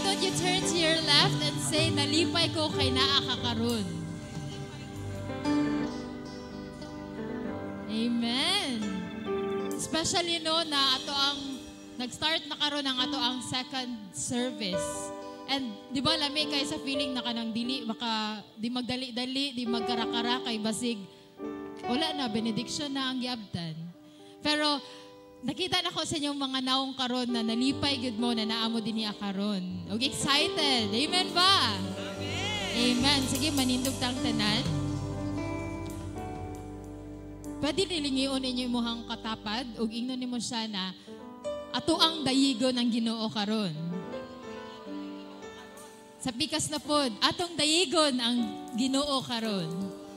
don't you turn to your left and say, nalipay ko kay naa ka karon. Amen. Especially no na ato ang nag-start na karon ang ato ang second service. And di ba lami kay sa feeling na kanang dili maka di magdali-dali, di magkara-kara kay basig wala na benediction na ang giabtan. Pero nakita na ko sa inyong mga naong karon na nalipay gud mo na naamo dinhi karon. Og excited. Amen ba? Amen. Amen. Sige manindog tang tanan. Pwede nilingion ninyo imong katapad ug ingnon nimo siya na ato ang dayigon ang Ginoo karon. Sa pikas na pod, atong dayigon ang Ginoo karon.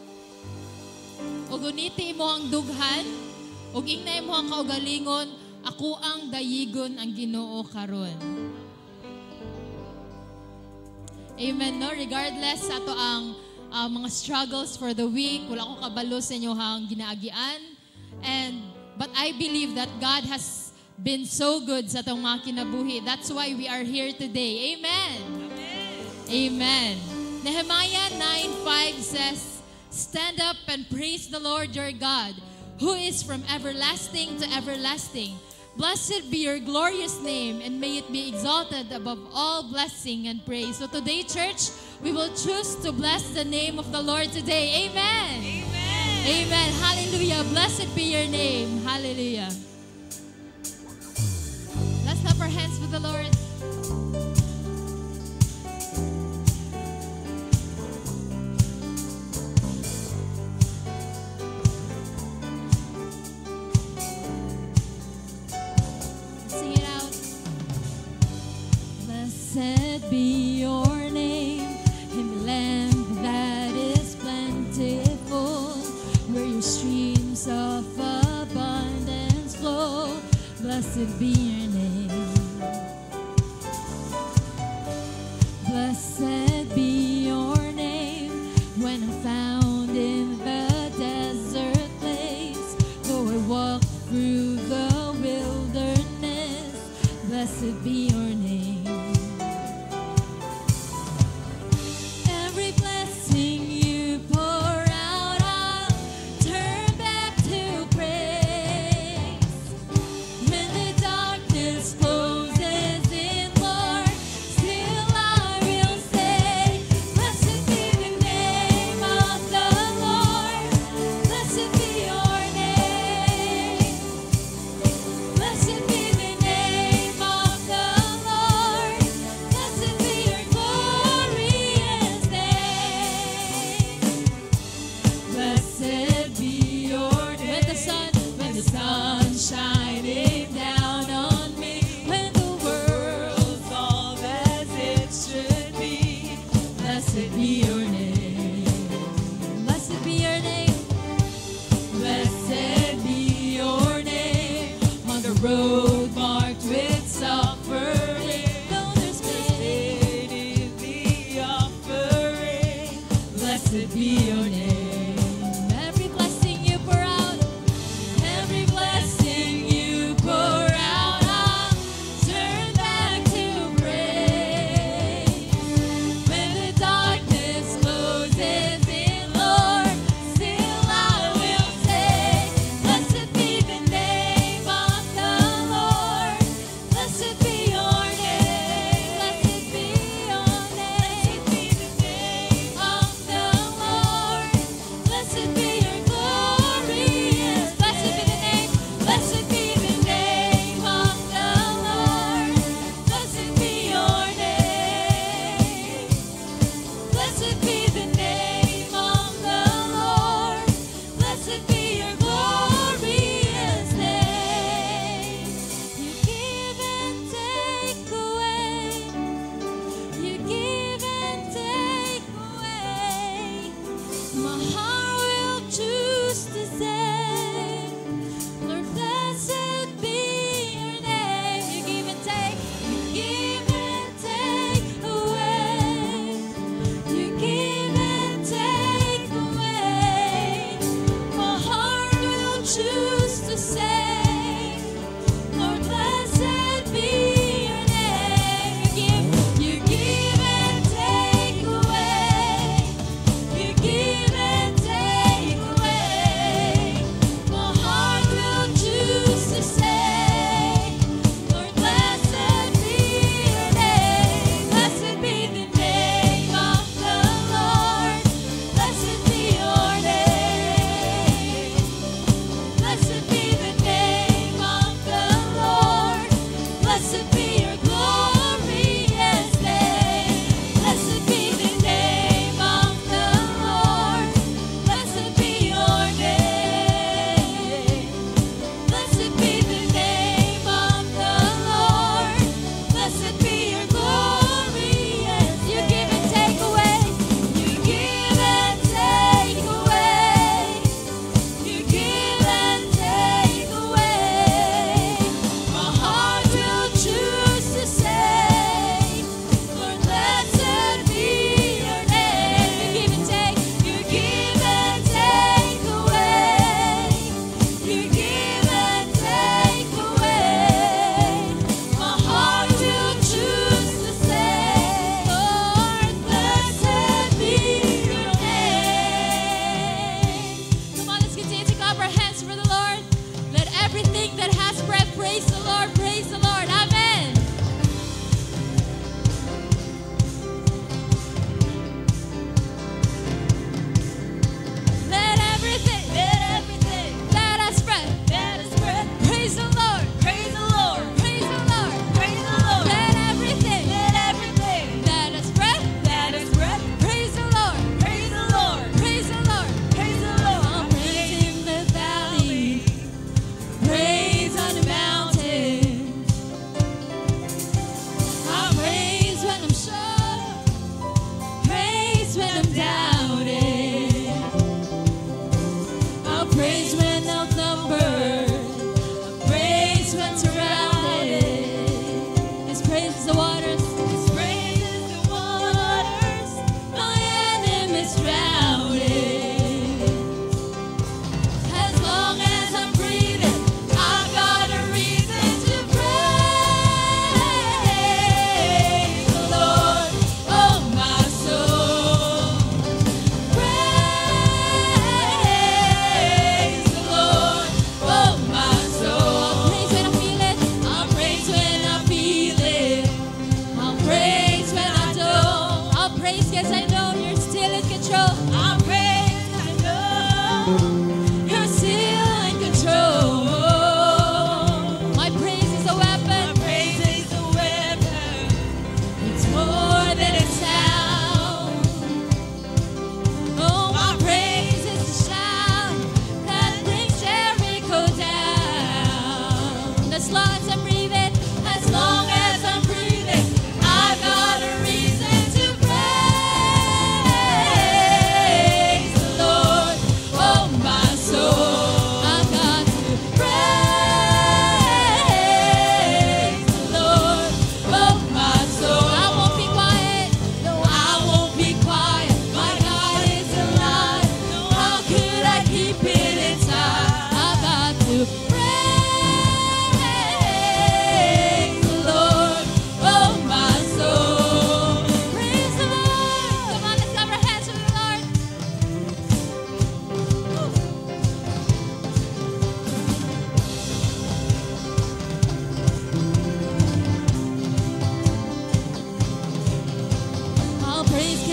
Ug uniti mo ang dughan, ug ingnay mo ang kaugalingon, ako ang dayigon ang Ginoo karon. Amen, no? Regardless sa ato ang mga struggles for the week, wala akong kabalo sa inyo hang ginaagian. But I believe that God has been so good sa atong mga kinabuhi. That's why we are here today. Amen. Amen. Nehemiah 9:5 says, stand up and praise the Lord your God, who is from everlasting to everlasting. Blessed be your glorious name, and may it be exalted above all blessing and praise. So today, church, we will choose to bless the name of the Lord today. Amen. Amen. Amen. Hallelujah. Blessed be your name. Hallelujah. Let's clap our hands for the Lord. Blessed be your name in the land that is plentiful, where your streams of abundance flow. Blessed be your name. Blessed be your name when I'm found in the desert place, though I walk through the wilderness. Blessed be your name. Blessed be the name of the Lord.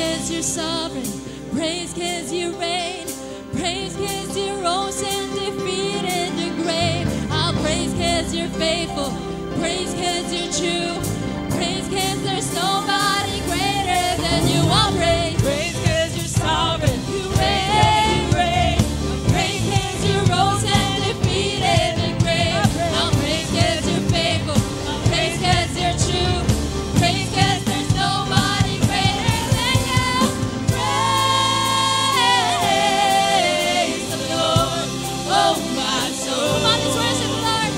'cause you're sovereign. Praise 'cause you reign. Praise 'cause you rose and defeated the grave. I'll praise 'cause you're faithful. Praise 'cause you're true. Praise 'cause there's nobody greater than you. I'll praise. Praise 'cause you're sovereign. You reign. Praise 'cause you rose and defeated the grave. I'll praise 'cause you're faithful. Praise 'cause you're true. Praise 'cause there's nobody greater than you. Praise the Lord, oh my soul. Come on, let's worship the Lord.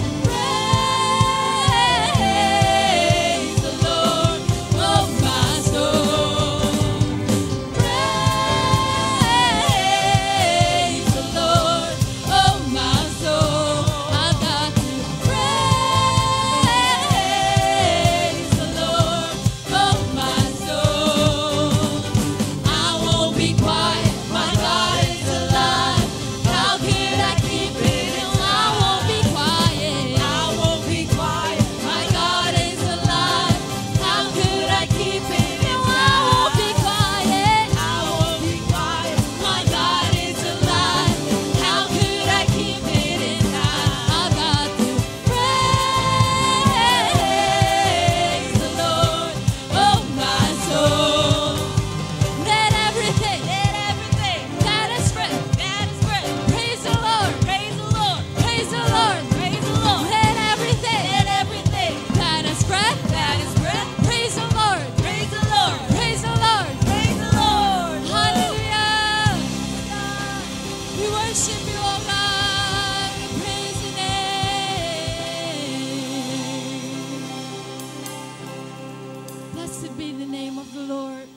Praise the Lord, oh my soul. Praise the Lord, oh my soul. I've got to praise the Lord, oh my soul. I won't be quiet, my God is alive. How could I keep it in? I won't be quiet. I won't be quiet. My God is alive. How could I keep it in? I won't be quiet. I won't be quiet. My God is alive. How could I keep it inside? I've got to praise the Lord, oh my soul. Let everything that is breath, praise the Lord, Praise the Lord. praise the Lord, Praise the Lord. let everything that is breath, praise the Lord, Praise the Lord. praise the Lord. Praise the Lord. Hallelujah. We worship you, oh God. We praise your name. Blessed be the name of the Lord.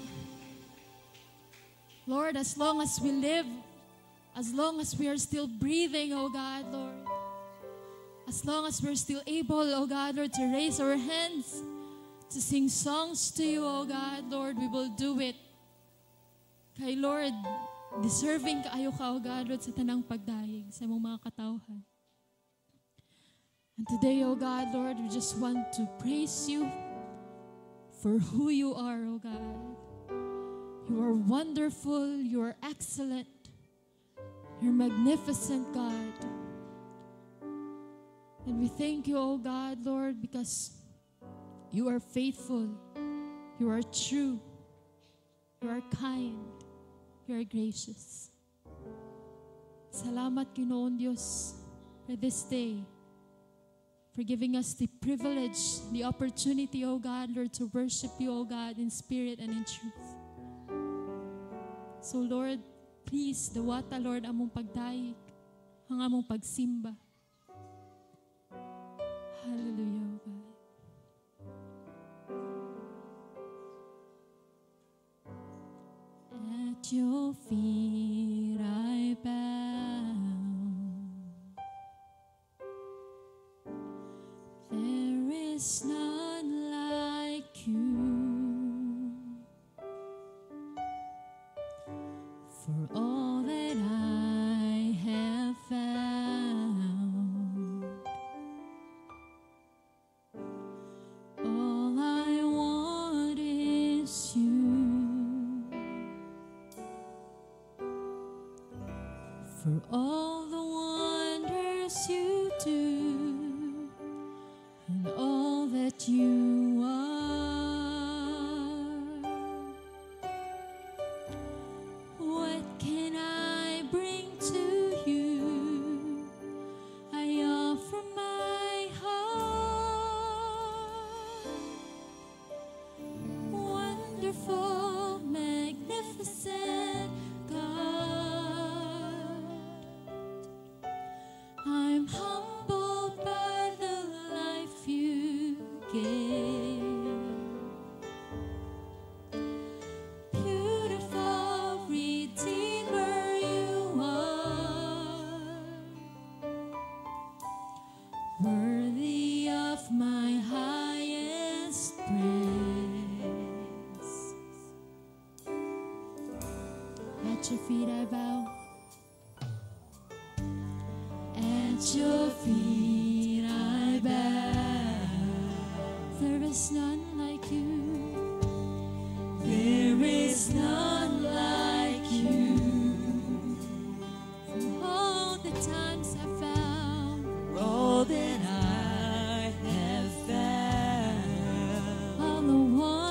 Lord, as long as we live, as long as we are still breathing, oh God, Lord, as long as we're still able, oh God, Lord, to raise our hands, to sing songs to you, oh God, Lord, we will do it. Kay Lord, deserving kaayo ka, O God, Lord, sa tanang pagdayeg sa imong mga katawhan. And today, O God, Lord, we just want to praise you for who you are, O God. You are wonderful, you are excellent, you're magnificent, God. And we thank you, O God, Lord, because you are faithful, you are true, you are kind, you are gracious. Salamat, Ginoon Diyos, for this day, for giving us the privilege, the opportunity, O God, Lord, to worship you, O God, in spirit and in truth. So, Lord, please, dawata, Lord, among pagdayeg, ang among pagsimba. Hallelujah, O God. At your feet I bow. There is none like you. For all that I have found, all I want is you. For all the wonders you do, and all that you are. What can I bring to you? I offer my heart. Wonderful, magnificent God. I'm humbled by the life you gave. Beautiful Redeemer you are, worthy of my highest praise. At your feet I bow. At your feet I bow. There is none like you. There is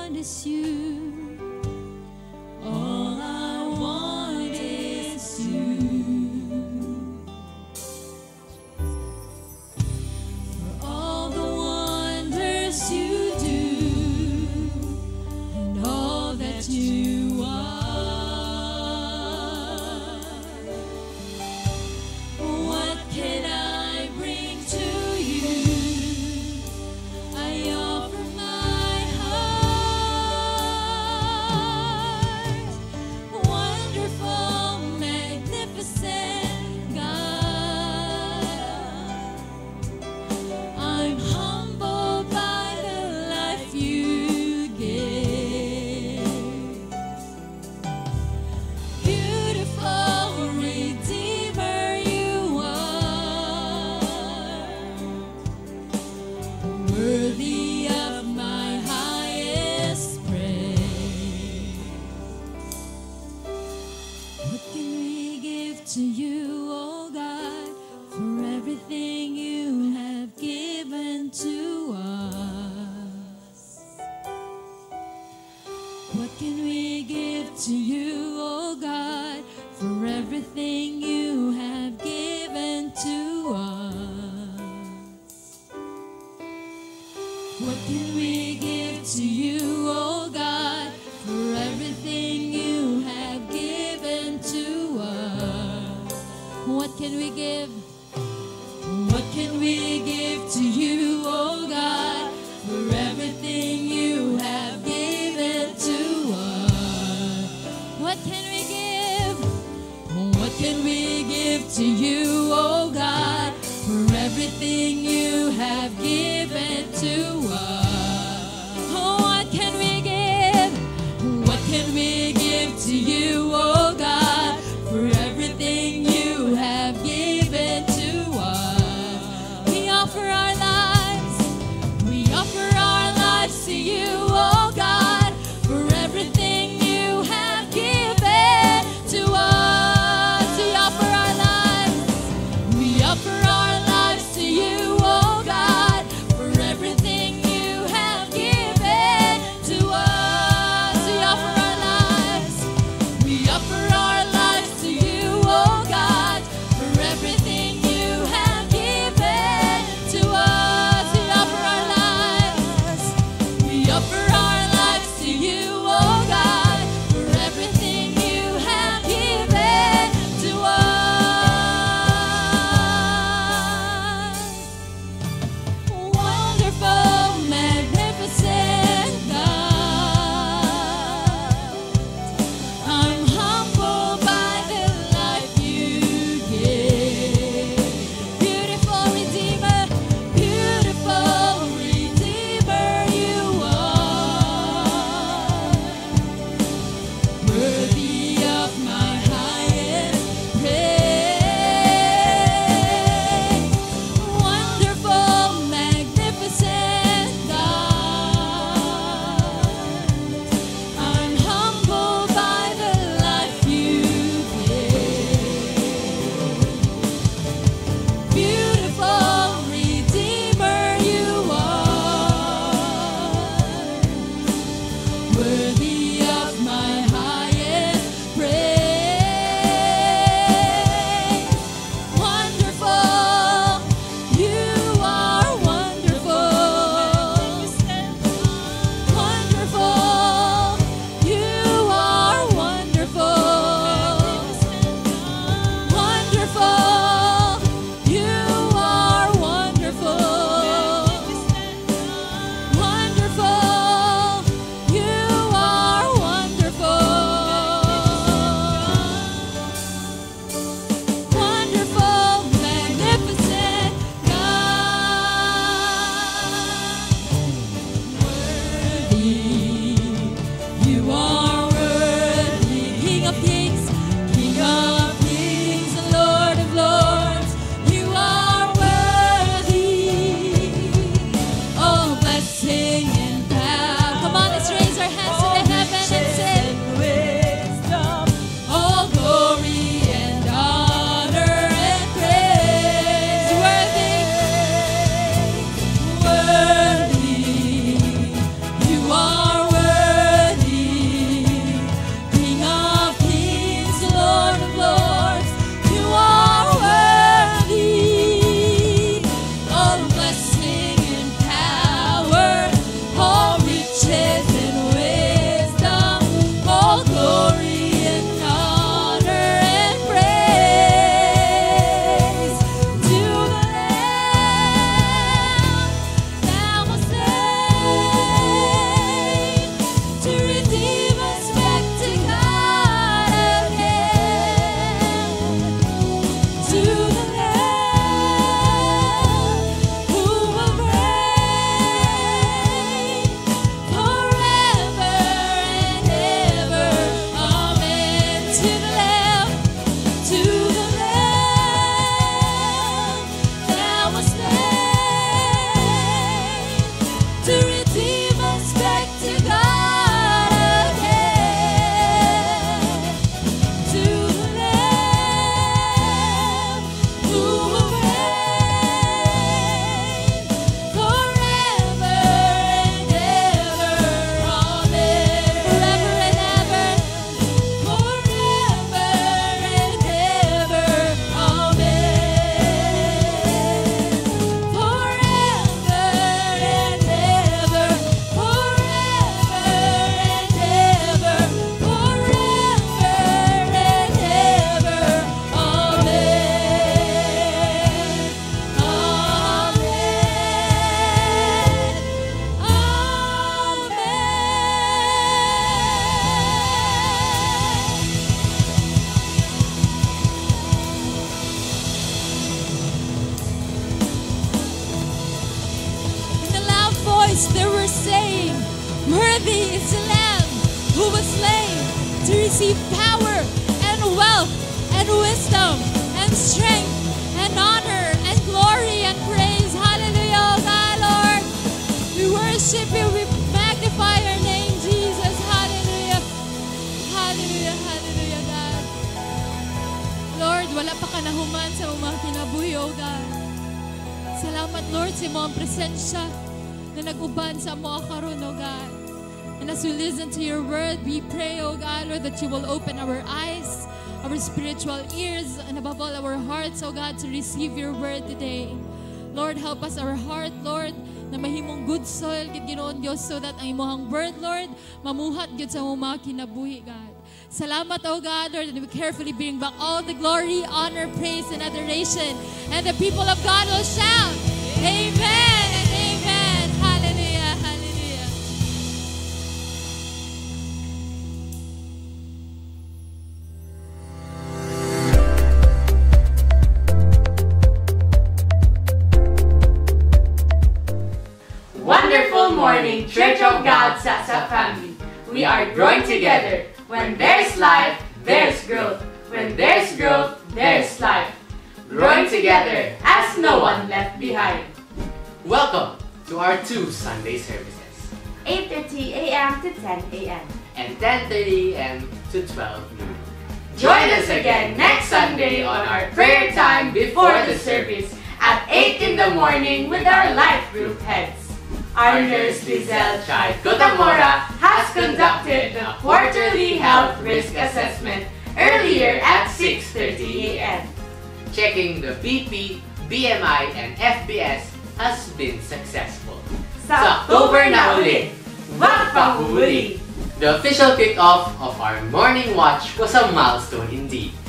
want is you. All I want is you. For all the wonders you do and all that you are, what can I bring to you? I offer my heart. Wonderful, magnificent God, I'm humbled by the life you gave. Beautiful Redeemer you are, worthy of my highest praise. What can we give to you, oh God, for everything you have given to us? What can we give to you, oh God, for everything you have given to us? What can we give to you, oh God, for everything you have given to us? What can we give? What can we give to you, oh God, for everything you have given to us? What can we give? What can we give to you, oh God, for everything you have given to us? Oh, what can we give? What can we give to you, oh God, for everything you have given who was slain to receive power and wealth and wisdom and strength and honor and glory and praise. Hallelujah, oh God, Lord. We worship you. We magnify your name, Jesus. Hallelujah. Hallelujah, hallelujah, God. Lord, wala pa ka nahuman sa mga kinabuhi, oh God. Salamat, Lord, sa mga presensya na nag-uban sa mga karon, oh God. And as we listen to your word, we pray, oh God, Lord, that you will open our eyes, our spiritual ears, and above all, our hearts, oh God, to receive your word today. Lord, help us our heart, Lord, na mahimong good soil, Ginoon Diyos, so that ang imong word, Lord, mamuhat gid sa mga kinabuhi, God. Salamat, oh God, Lord, and we carefully bring back all the glory, honor, praise, and adoration. And the people of God will shout, Amen and Amen. Hallelujah, hallelujah. Wonderful morning, Church of God, Sasa family. We are growing together. When there's life, there's growth. When there's growth, there's life. Growing together as no one left behind. Welcome to our 2 Sunday services. 8:30 a.m. to 10 a.m. And 10:30 a.m. to 12 noon. Join us again next Sunday on our prayer time before the service at 8 in the morning with our life group heads. Our nurse Lizelle Chai Cotamora has conducted the quarterly health risk assessment earlier at 6:30 a.m. Checking the BP, BMI, and FBS has been successful. Sa October na ulit, wag pa huli! The official kick-off of our morning watch was a milestone indeed.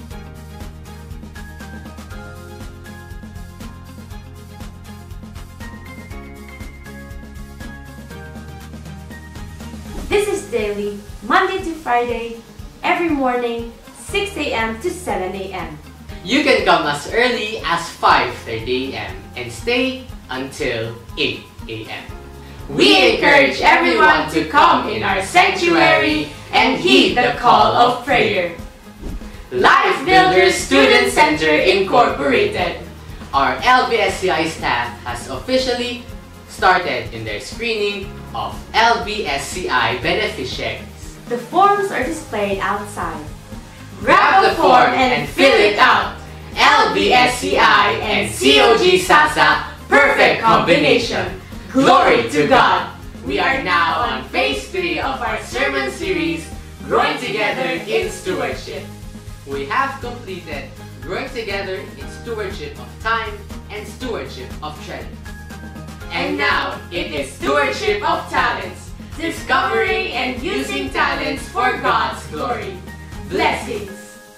This is daily, Monday to Friday, every morning, 6 a.m. to 7 a.m. You can come as early as 5:30 a.m. and stay until 8 a.m. We encourage everyone to come in our sanctuary and heed the call of prayer. Life Builders Student Center Incorporated. Our LBSCI staff has officially started in their screening of LBSCI beneficiaries. The forms are displayed outside. Grab the form and fill it out. LBSCI and COG SASA, perfect combination. Glory to God! We are now on phase 3 of our sermon series, Growing Together in Stewardship. We have completed Growing Together in Stewardship of Time and Stewardship of Treasure. And now, it is Stewardship of Talents, discovering and using talents for God's glory. Blessings!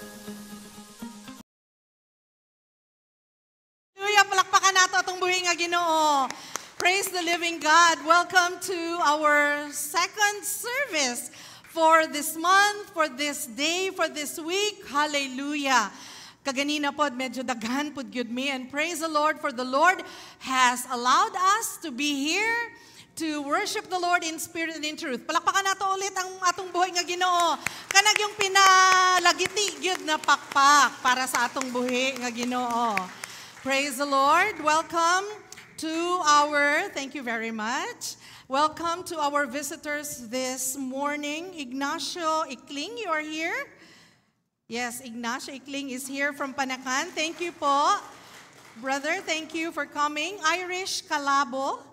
Hallelujah! Palakpakan nato atong buhi nga Ginoo. Praise the living God. Welcome to our second service for this month, for this day, for this week. Hallelujah! Kaganina pod medyo daghan pod gyud me, and praise the Lord, for the Lord has allowed us to be here to worship the Lord in spirit and in truth. Palakpakan nato ulit ang atong buhi nga Ginoo. Kanag yung pinalagiti gyud na pakpak para sa atong buhi nga Ginoo. Praise the Lord. Welcome to thank you very much. Welcome to our visitors this morning. Ignacio Ikling, you are here? Yes, Ignacio Ikling is here from Panakan. Thank you po. Brother, thank you for coming. Irish Calabo.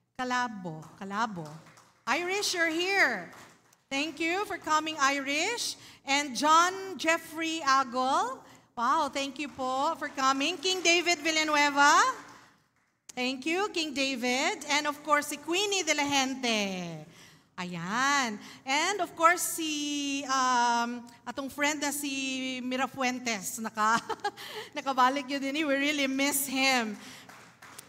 Irish, you're here. Thank you for coming, Irish. And John Jeffrey Agol. Wow, thank you po for coming. King David Villanueva. Thank you, King David. And of course, si Queenie de la Gente. Ayan. And of course, si atong friend na si Mira Fuentes. Nakabalik yun din. We really miss him.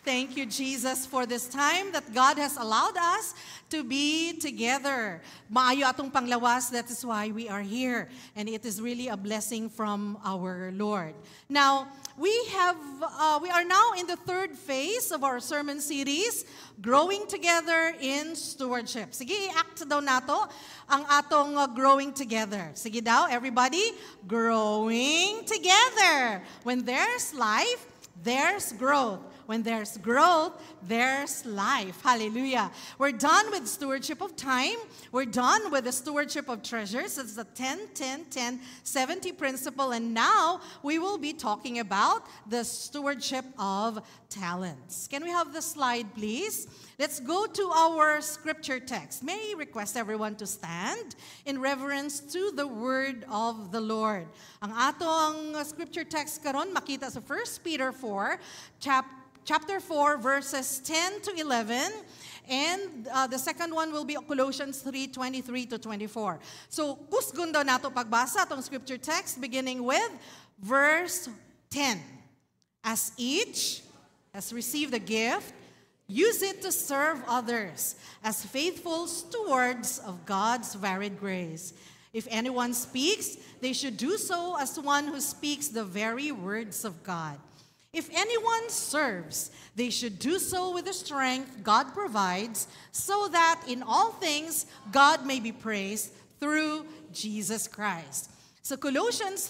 Thank you, Jesus, for this time that God has allowed us to be together. Maayo atong panglawas, that is why we are here. And it is really a blessing from our Lord. Now, we are now in the third phase of our sermon series, Growing Together in Stewardship. Sige, i-act daw nato ang atong growing together. Sige daw, everybody, growing together. When there's life, there's growth. When there's growth, there's life. Hallelujah. We're done with stewardship of time. We're done with the stewardship of treasures. It's the 10-10-10-70 principle. And now we will be talking about the stewardship of talents. Can we have the slide, please? Let's go to our scripture text. May I request everyone to stand in reverence to the word of the Lord. Ang atong scripture text karon makita sa 1 Peter 4, chapter 4, verses 10 to 11. And the second one will be Colossians 3:23-24. So, kusgon daw nato pagbasa itong scripture text beginning with verse 10. As each has received a gift, use it to serve others as faithful stewards of God's varied grace. If anyone speaks, they should do so as one who speaks the very words of God. If anyone serves, they should do so with the strength God provides, so that in all things God may be praised through Jesus Christ. So Colossians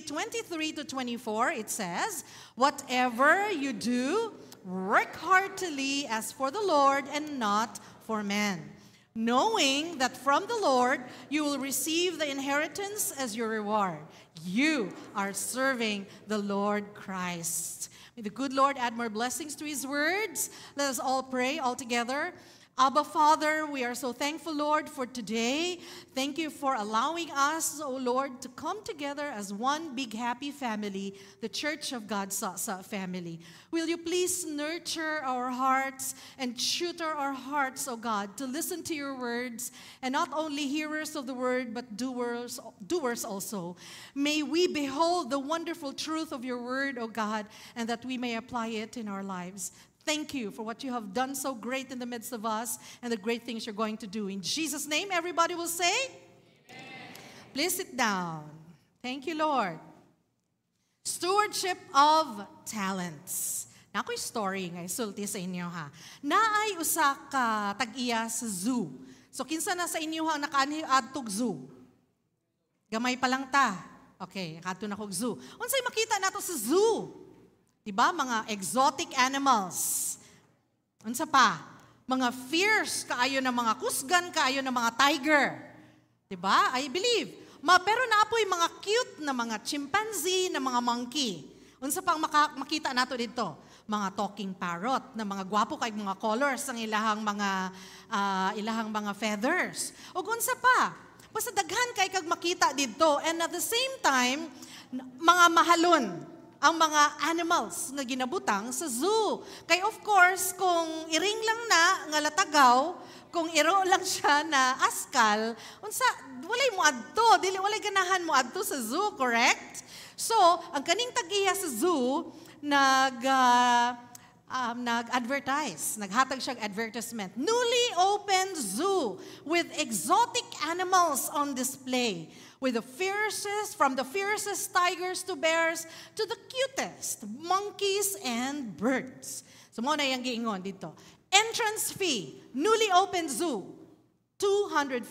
3:23-24, it says, whatever you do, work heartily as for the Lord and not for men, knowing that from the Lord you will receive the inheritance as your reward. You are serving the Lord Christ. May the good Lord add more blessings to His words. Let us all pray all together. Abba, Father, we are so thankful, Lord, for today. Thank you for allowing us, O Lord, to come together as one big happy family, the Church of God's family. Will you please nurture our hearts and tutor our hearts, O God, to listen to your words, and not only hearers of the word, but doers also. May we behold the wonderful truth of your word, O God, and that we may apply it in our lives. Thank you for what you have done so great in the midst of us and the great things you're going to do. In Jesus' name, everybody will say, amen. Please sit down. Thank you, Lord. Stewardship of talents. Na ako'y story nga isulti sa inyo ha. Naay usa ka tag-iya sa zoo. So kinsa na sa inyo ha nakaani adtog zoo? Gamay pa lang ta. Okay, kadto na kog zoo. Unsay makita nato sa zoo? Diba? Mga exotic animals. Unsa pa? Mga fierce kaayo na mga kusgan, kaayo na mga tiger. Diba? I believe. Pero naapoy mga cute na mga chimpanzee, na mga monkey. Unsa pang makita nato dito? Mga talking parrot, na mga gwapo kay mga colors ang ilahang mga feathers. O unsa pa? Basta daghan kay kag makita dito. And at the same time, mga mahalon ang mga animals nga ginabutang sa zoo. Kay of course, kung iring lang na nga latagaw, kung iro lang siya na askal, unsa walay mo adto, dili walay ganahan mo adto sa zoo, correct? So, ang kaning tag-iya sa zoo nag-advertise, naghatag siyang advertisement. Newly opened zoo with exotic animals on display. With the fiercest, from the fiercest tigers to bears, to the cutest monkeys and birds. So mo na yung giingon dito. Entrance fee, newly opened zoo, $250.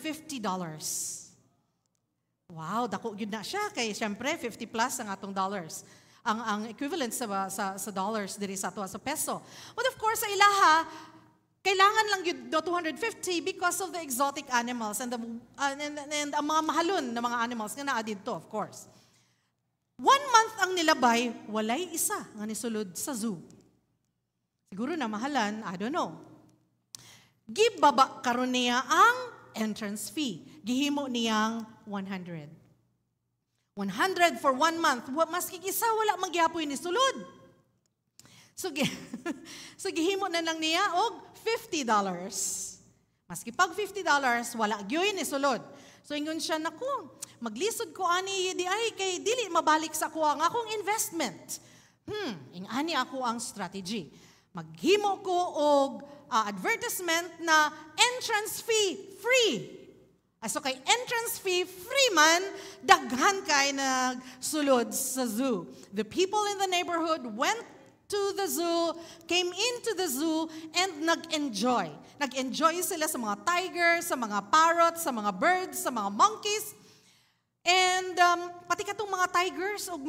Wow, dako gyud na siya kay syempre 50 plus ang atong dollars. Ang equivalent sa dollars diri sa ato sa peso. But of course sa ilaha kailangan lang yun 250 because of the exotic animals and ang mga mahalon na mga animals nga naa dito, of course. 1 month ang nilabay, walay isa nga nisulod sa zoo. Siguro na mahalan, I don't know. Gibaba karon niya ang entrance fee. Gihimo niyang 100. 100 for 1 month. Maski isa wala magyapoy ni sulod. So gihimo na lang niya og $50. Maski pag $50, wala gyoy ni sulod. So ingon siya, naku, maglisod ko ani di ay kay dili mabalik sa ko ang akong investment. Ingani ako ang strategy. maghimo ko og advertisement na entrance fee free. So kay entrance fee free man, daghan kay nagsulod sa zoo. The people in the neighborhood went to the zoo, came into the zoo, and nag-enjoy. Nag-enjoy sila sa mga tigers, sa mga parrots, sa mga birds, sa mga monkeys. And pati katong mga tigers o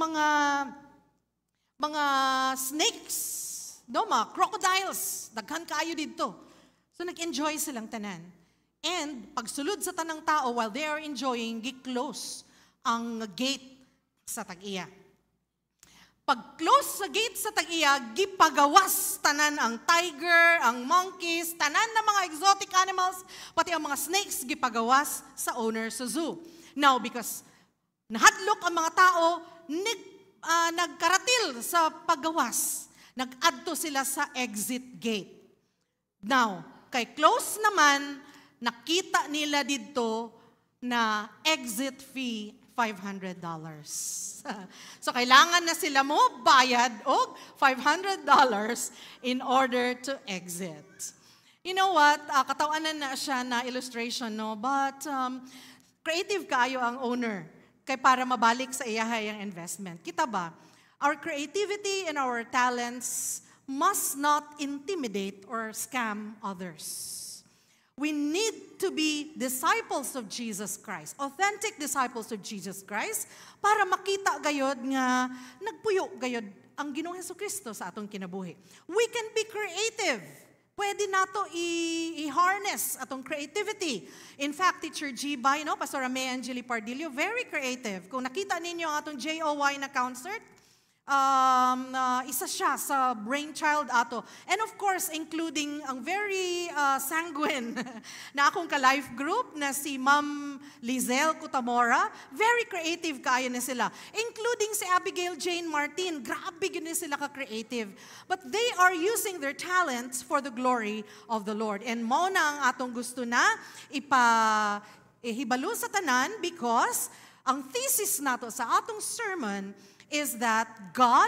mga snakes, mga crocodiles, daghan kaayo dito. So nag-enjoy silang tanan. And pagsulod sa tanang tao, while they are enjoying, gi-close ang gate sa tag-iya. Pag-close sa gate sa tag-iya, gipagawas tanan ang tiger, ang monkeys, tanan na mga exotic animals, pati ang mga snakes, gipagawas sa owner sa zoo. Now, because nahadlok ang mga tao, nagkaratil sa paggawas. Nag-adto sila sa exit gate. Now, kay close naman, nakita nila dito na exit fee $500. So kailangan na sila mo bayad og $500 in order to exit. You know what? Katawanan na siya na illustration, no? But creative kayo ang owner kay para mabalik sa iyahay ang investment. Kita ba? Our creativity and our talents must not intimidate or scam others. We need to be disciples of Jesus Christ, authentic disciples of Jesus Christ, para makita gayod nga nagpuyo gayod ang Ginoong Hesukristo sa atong kinabuhi. We can be creative. Pwede nato i-harness atong creativity. In fact, Teacher G. Bay, Pastor Ame Angeli Pardillo, very creative. Kung nakita ninyo ang atong JOY na concert, isa siya sa brainchild ato. And of course, including ang very sanguine na akong ka-life group na si Ma'am Lizelle Cutamora. Very creative kaya na sila. Including si Abigail Jane Martin. Grabe yun na sila ka-creative. But they are using their talents for the glory of the Lord. And mo na ang atong gusto na ihibalo sa tanan because ang thesis nato sa atong sermon is that God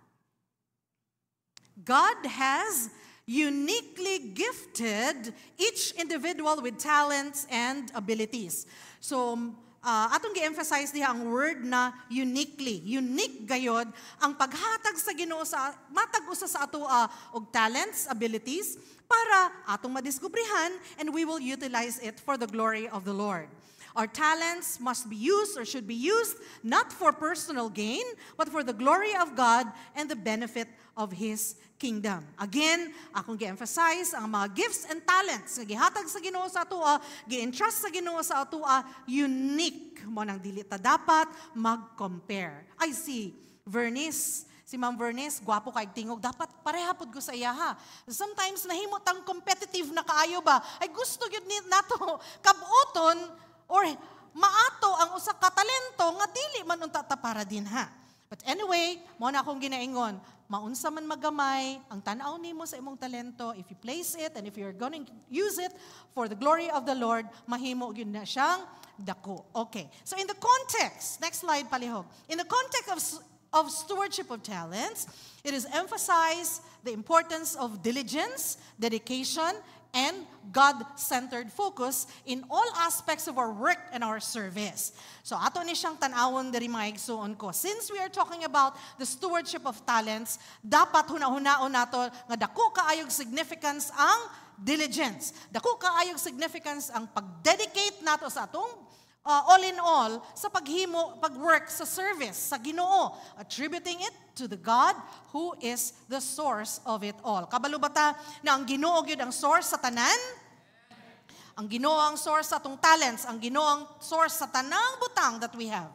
has uniquely gifted each individual with talents and abilities. So, atong gi-emphasize diha ang word na uniquely. Unique gayod ang paghatag sa Ginoo sa matag usa sa ato og talents, abilities para atong madiskubrihan and we will utilize it for the glory of the Lord. Our talents must be used or should be used not for personal gain, but for the glory of God and the benefit of His kingdom. Again, akong gi-emphasize ang mga gifts and talents nga gihatag sa Ginoo sa atua, gi-entrust sa Ginoo sa atua, unique mo nang dili ta dapat mag-compare. I see Vernice. Si Ma'am Vernice, gwapo kay tingog, dapat parehapod ko sa iya ha. Sometimes nahimot ang competitive na kaayo ba? Ay gusto gyud nato kabuoton or maato ang usa ka talento nga dili man unta ta para din ha. But anyway, mo na akong ginaingon, maunsa man magamay ang tan-aw nimo sa imong talento, if you place it and if you're going to use it for the glory of the Lord, mahimo gyud na siyang dako. Okay. So in the context, next slide palihog. In the context of stewardship of talents, it is emphasized the importance of diligence, dedication, and God-centered focus in all aspects of our work and our service. So ato ni siyang tanawon diri mga igsuon ko. Since we are talking about the stewardship of talents, dapat huna-hunaon nato nga dako kaayog significance ang diligence. Dako kaayog significance ang pag-dedicate nato sa atong all in all, sa pag-work sa service, sa Ginoo, attributing it to the God who is the source of it all. Kabalo ba ta na ang Ginoo gyud ang source sa tanan? Ang Ginoo ang source sa atong talents, ang Ginoo ang source sa tanang butang that we have.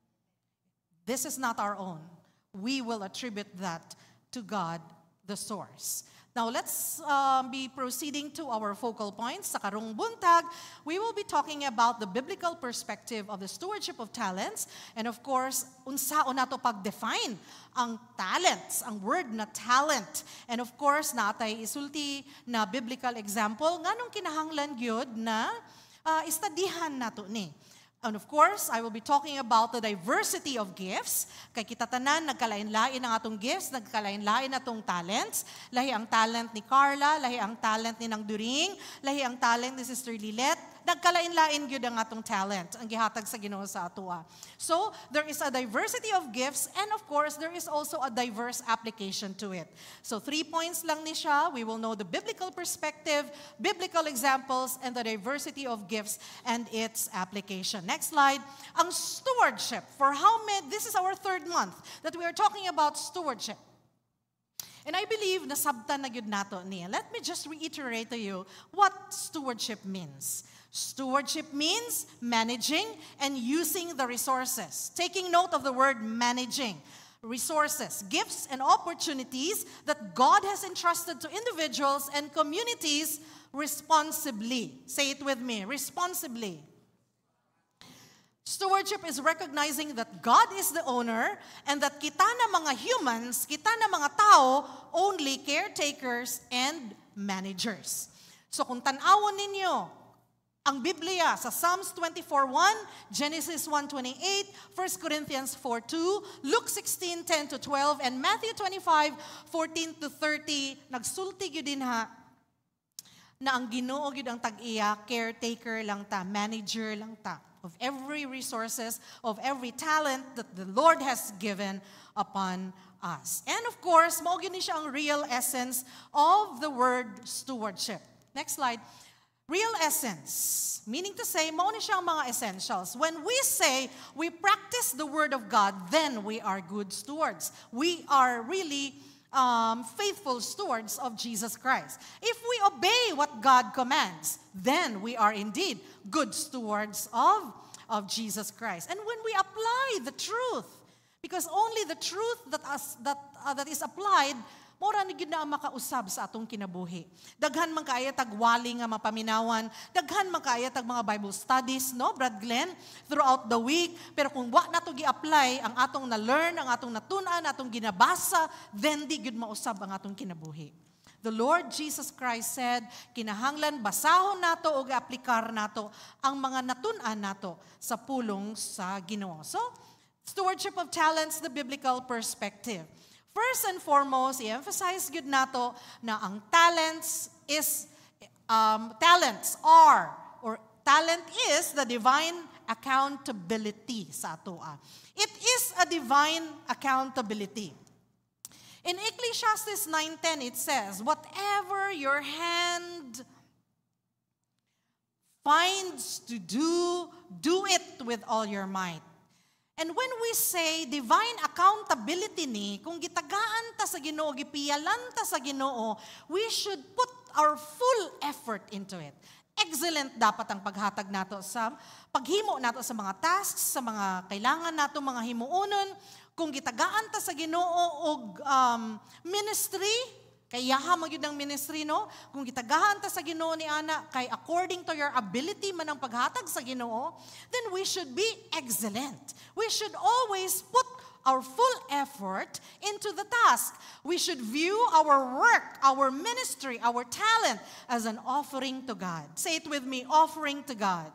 This is not our own. We will attribute that to God, the source. Now, let's be proceeding to our focal points. Sa karong buntag, we will be talking about the biblical perspective of the stewardship of talents. And of course, unsaon nato pag-define ang talents, ang word na talent. And of course, natay isulti na biblical example, nganong kinahanglan gyud na istadihan nato ni. And of course, I will be talking about the diversity of gifts. Kay kita tanan, nagkalain-lain ang atong gifts, nagkalain-lain atong talents. Lahi ang talent ni Carla, lahi ang talent ni Nang During, lahi ang talent ni Sister Lilet. Nagkalain-lain gyud ang atong talent, ang gihatag sa Ginoo sa atoa. So, there is a diversity of gifts, and of course, there is also a diverse application to it. So, 3 points lang ni siya. We will know the biblical perspective, biblical examples, and the diversity of gifts and its application. Next slide. Ang stewardship. For how many, this is our 3rd month that we are talking about stewardship. And I believe nasabtan na gyud nato niya. Let me just reiterate to you what stewardship means. Stewardship means managing and using the resources. Taking note of the word managing. Resources, gifts, and opportunities that God has entrusted to individuals and communities responsibly. Say it with me, responsibly. Stewardship is recognizing that God is the owner and that kita na mga humans, kita na mga tao, only caretakers and managers. So kung tanawon ninyo, ang Biblia sa Psalms 24:1, Genesis 1:28, 1 Corinthians 4:2, Luke 16:10-12, and Matthew 25:14-30, nagsulti gyud din ha na ang Ginoo gyud ang tag-iya, caretaker lang ta, manager lang ta of every resources, of every talent that the Lord has given upon us. And of course, mao gyud ni siya ang real essence of the word stewardship. Next slide. Real essence, meaning to say, mao ni siya ang mga essentials. When we say we practice the Word of God, then we are good stewards. We are really faithful stewards of Jesus Christ. If we obey what God commands, then we are indeed good stewards of Jesus Christ. And when we apply the truth, because only the truth that is applied, mora ni gyud na ang makausab sa atong kinabuhi. Daghan man kaaya tagwali nga mapaminawan, daghan man kaaya tag mga Bible studies, no, Brad Glenn, throughout the week. Pero kung wa nato gi-apply ang atong na-learn, ang atong natunan, atong ginabasa, then di gyud mausab ang atong kinabuhi. The Lord Jesus Christ said, kinahanglan basahon nato o gi-aplikar nato ang mga natun-an nato sa pulong sa Ginoo. So, stewardship of talents, the biblical perspective. First and foremost, i-emphasize good nato na ang talent is the divine accountability sa atoa. It is a divine accountability. In Ecclesiastes 9:10 it says, whatever your hand finds to do, do it with all your might. And when we say divine accountability ni, kung gitagaan ta sa Ginoo, gipiyalan ta sa Ginoo, we should put our full effort into it. Excellent dapat ang paghatag nato sa paghimo nato sa mga tasks, sa mga kailangan nato mga himuonon. Kung gitagaan ta sa Ginoo og ministry, kay yaha magyud ang ministry, no? Kung gitagahan ta sa Ginoo ni ana kay according to your ability man ang paghatag sa Ginoo, then we should be excellent. We should always put our full effort into the task. We should view our work, our ministry, our talent as an offering to God. Say it with me, offering to God.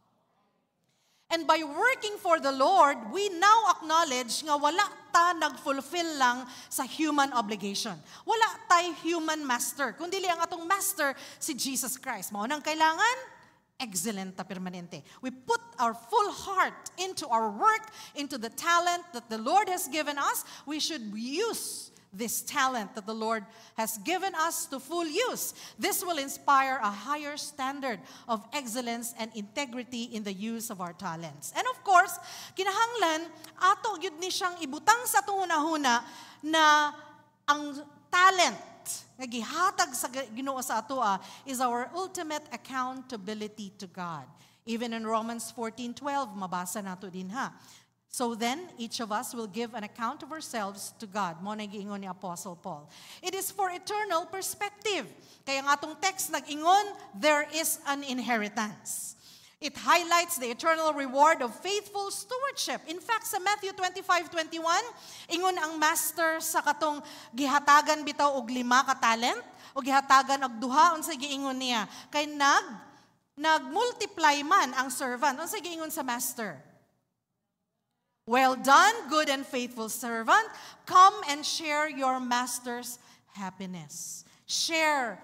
And by working for the Lord, we now acknowledge nga wala ta nag-fulfill lang sa human obligation. Wala tay human master, kundi ang atong master si Jesus Christ. Mao nang kailangan excellent ta permanente. We put our full heart into our work, into the talent that the Lord has given us. We should use this talent that the Lord has given us to full use. This will inspire a higher standard of excellence and integrity in the use of our talents. And of course, kinahanglan, ato gyud ni siyang ibutang sa atong hunahuna na ang talent nga gihatag sa Ginoo sa atoa is our ultimate accountability to God. Even in Romans 14:12, mabasa nato din ha. So then, each of us will give an account of ourselves to God. Mo na giingon ni Apostle Paul. It is for eternal perspective. Kaya nga atong text nag-ingon, there is an inheritance. It highlights the eternal reward of faithful stewardship. In fact, sa Matthew 25:21, ingon ang master sa katong gihatagan bitaw og 5 ka talent, o gihatagan og 2, unsay giingon niya, kay nagmultiply man ang servant. Ano sa giingon sa master? Well done, good and faithful servant. Come and share your master's happiness. Share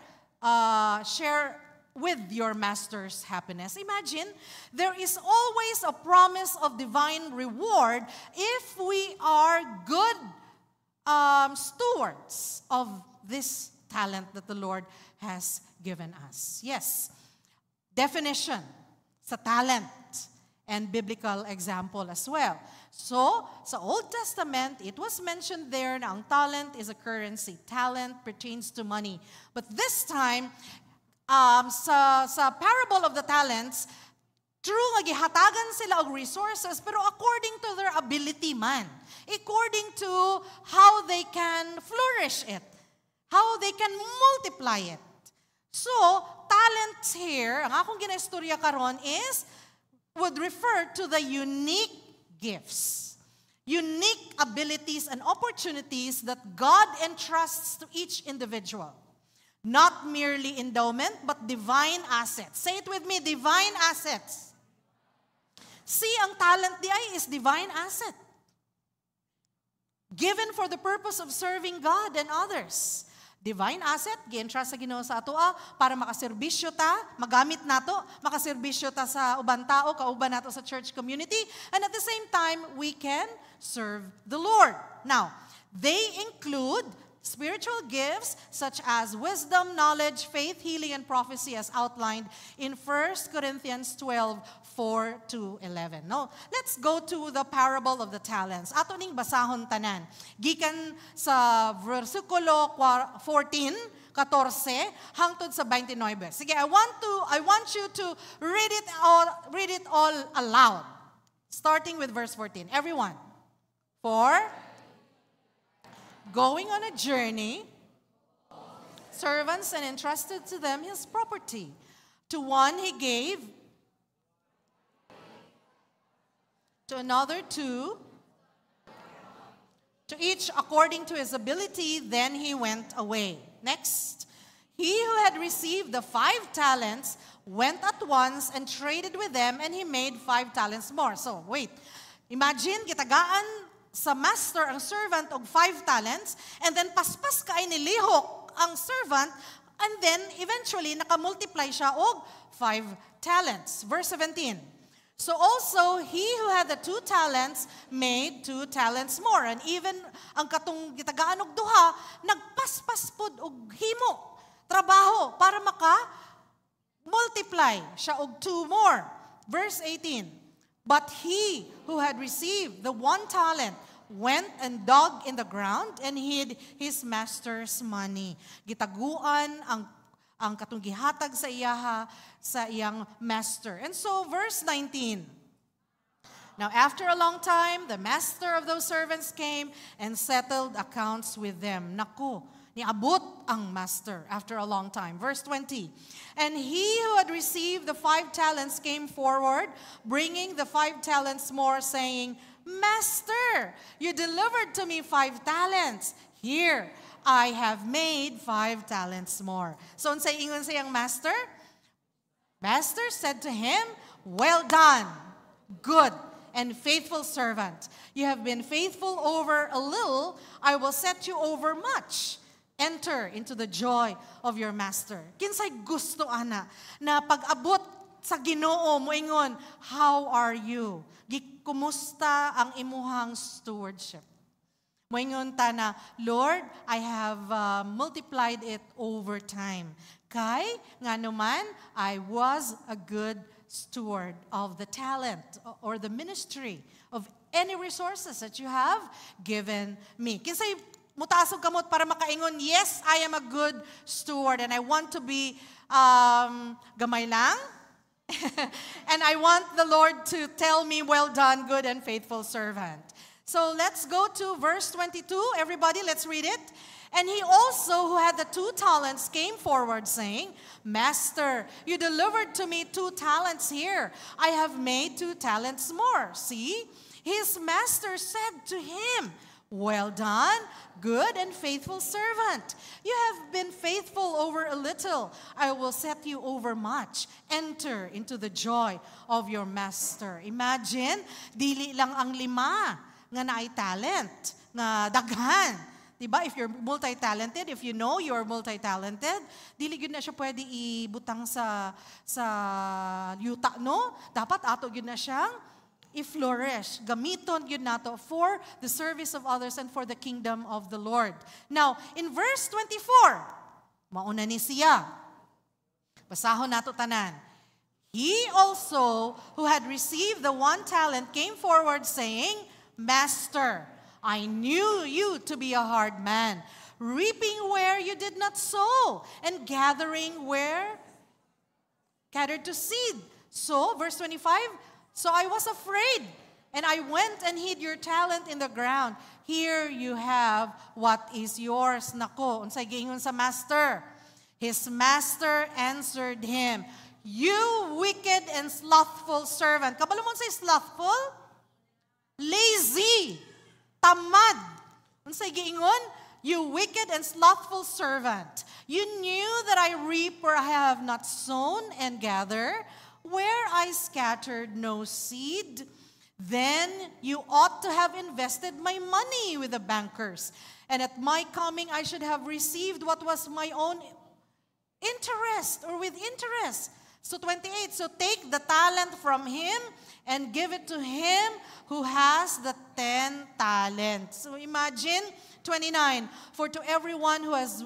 with your master's happiness. Imagine, there is always a promise of divine reward if we are good stewards of this talent that the Lord has given us. Yes, definition sa talent and biblical example as well. So, sa Old Testament, it was mentioned there na ang talent is a currency. Talent pertains to money. But this time, sa parable of the talents, true nga gihatagan sila og resources, pero according to their ability man. According to how they can flourish it. How they can multiply it. So, talents here, ang akong ginaistorya karon would refer to the unique gifts, unique abilities and opportunities that God entrusts to each individual. Not merely endowment, but divine assets. Say it with me, divine assets. See, ang talent di ay is divine asset. Given for the purpose of serving God and others. Divine asset, gi-entrust sa Ginoo sa ato para makaserbisyo ta, magamit nato, makaserbisyo ta sa ubang tao, kauban nato sa church community, and at the same time, we can serve the Lord. Now, they include spiritual gifts such as wisdom, knowledge, faith, healing, and prophecy as outlined in 1 Corinthians 12:4-11. No, let's go to the parable of the talents. Ato ning basahon tanan. Gikan sa versikulo 14 hangtod sa 29. Sige, I want you to read it all aloud. Starting with verse 14. Everyone. For going on a journey, servants and entrusted to them his property. To one he gave, to another two, to each according to his ability, then he went away. Next, he who had received the 5 talents went at once and traded with them, and he made 5 talents more. So, wait. Imagine, gitagaan sa master ang servant og 5 talents, and then paspas kaay nilihok ang servant, and then eventually nakamultiply siya og 5 talents. Verse 17. So also he who had the 2 talents made 2 talents more, and even ang katong gitagaan og duha nagpaspas pud og himo trabaho para multiply siya og 2 more. Verse 18. But he who had received the 1 talent went and dug in the ground and hid his master's money. Gitaguan ang katong gihatag sa iyang master. And so verse 19. Now after a long time, the master of those servants came and settled accounts with them. Naku, niabot ang master after a long time. Verse 20. And he who had received the 5 talents came forward, bringing the 5 talents more, saying, Master, you delivered to me 5 talents. Here, I have made 5 talents more. So, unsay ingon sa iyang master? Master said to him, Well done, good and faithful servant. You have been faithful over a little, I will set you over much. Enter into the joy of your master. Kinsay gusto ana na pag-abot sa Ginoo moingon, how are you? Kumusta ang imuhang stewardship? Moingon ta na, Lord, I have multiplied it over time. Kay nga naman, I was a good steward of the talent or the ministry of any resources that you have given me. Kinsay mutasog kamot para makaingon, yes, I am a good steward and I want to be gamay lang. And I want the Lord to tell me, well done, good and faithful servant. So let's go to verse 22. Everybody, let's read it. And he also who had the 2 talents came forward saying, Master, you delivered to me 2 talents here. I have made 2 talents more. See, his master said to him, Well done, good and faithful servant. You have been faithful over a little. I will set you over much. Enter into the joy of your master. Imagine, dili lang ang 5 nga naay talent, nga daghan. Diba? If you're multi-talented, if you know you're multi-talented, dili gyud na siya pwede ibutang sa yuta, no? Dapat ato gyud na siyang i-flourish. Gamiton yun nato for the service of others and for the kingdom of the Lord. Now, in verse 24, mauna ni siya. Basahon nato tanan. He also, who had received the 1 talent, came forward saying, Master, I knew you to be a hard man, reaping where you did not sow, and gathering where gathered to seed. So, verse 25, so I was afraid, and I went and hid your talent in the ground. Here you have what is yours. Nako, unsay giingon sa master? His master answered him, You wicked and slothful servant. Kabalo mo say slothful? Lazy. Tamad. Unsay giingon? You wicked and slothful servant. You knew that I reap where I have not sown and gather where I scattered no seed. Then you ought to have invested my money with the bankers, and at my coming I should have received what was my own interest, or with interest. So 28, so take the talent from him and give it to him who has the 10 talents. So imagine 29, for to everyone who has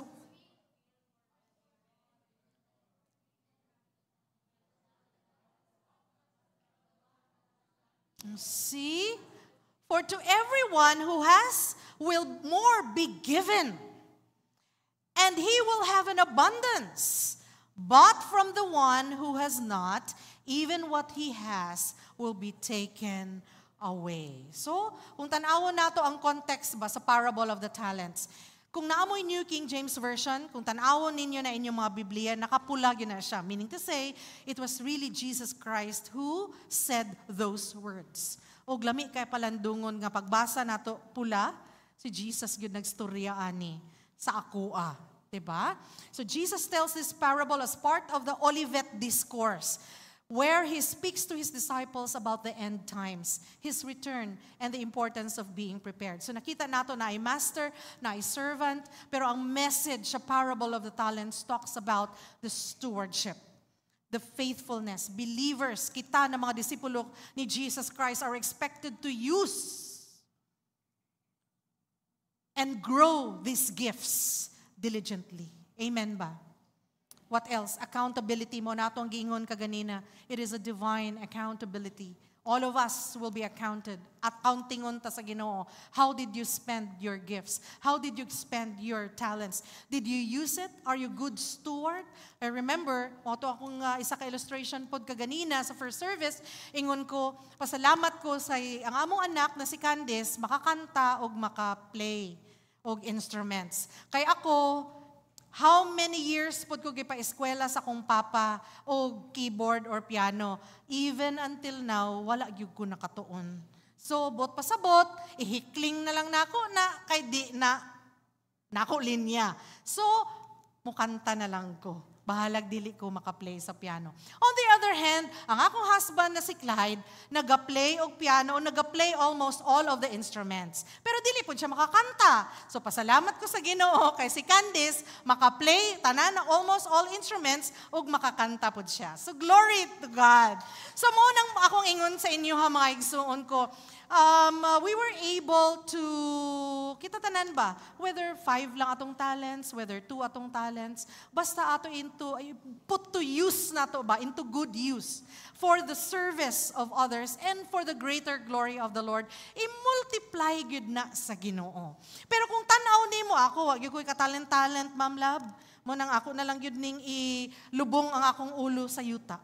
see, for to everyone who has will more be given, and he will have an abundance. But from the one who has not, even what he has will be taken away. So, kung tanawon nato ang context ba sa parable of the talents, kung naamoy New King James Version, kung tanawon ninyo na inyong mga Biblia, nakapula yun na siya. Meaning to say, it was really Jesus Christ who said those words. O glami kay palandungon nga pagbasa nato pula, si Jesus yun nagstorya ani sa akua. Diba? So Jesus tells this parable as part of the Olivet Discourse, where he speaks to his disciples about the end times, his return, and the importance of being prepared. So nakita nato na ay master, na ay servant, pero ang message sa parable of the talents talks about the stewardship, the faithfulness. Believers, kita na mga disipulo ni Jesus Christ are expected to use and grow these gifts diligently. Amen ba? What else? Accountability mo na itong giingon kaganina. It is a divine accountability. All of us will be accounted. Accountingon ta sa Ginoo. How did you spend your gifts? How did you spend your talents? Did you use it? Are you good steward? I remember, moto akong isa ka illustration pod kaganina sa first service, ingon ko, pasalamat ko sa ang among anak na si Candice, makakanta o maka-play og instruments. Kay ako, how many years pod ko gipa-eskwela sa kong papa o keyboard or piano? Even until now, wala gyud ko nakatuon. So, bot pasabot, ihikling na lang nako na kay di na nako linya. So, mukanta na lang ko. Bahalag dili ko makaplay sa piano. On the other hand, ang akong husband na si Clyde, nagaplay og piano, nagaplay almost all of the instruments. Pero dili po siya makakanta. So pasalamat ko sa Ginoo kay si Candice, makaplay tanan na almost all instruments ug makakanta po siya. So glory to God. So mo nang akong ingon sa inyo ha mga igsuon ko, we were able to, kita tanan ba, whether 5 lang atong talents, whether 2 atong talents, basta ato put to use nato ba, into good use, for the service of others and for the greater glory of the Lord, i-multiply gyud na sa Ginoo. Pero kung tanaw nimo ako, wag gyud ko'y katalent-talent, Ma'am Lab, mo nang ako na lang gyud ning ilubong ang akong ulo sa yuta.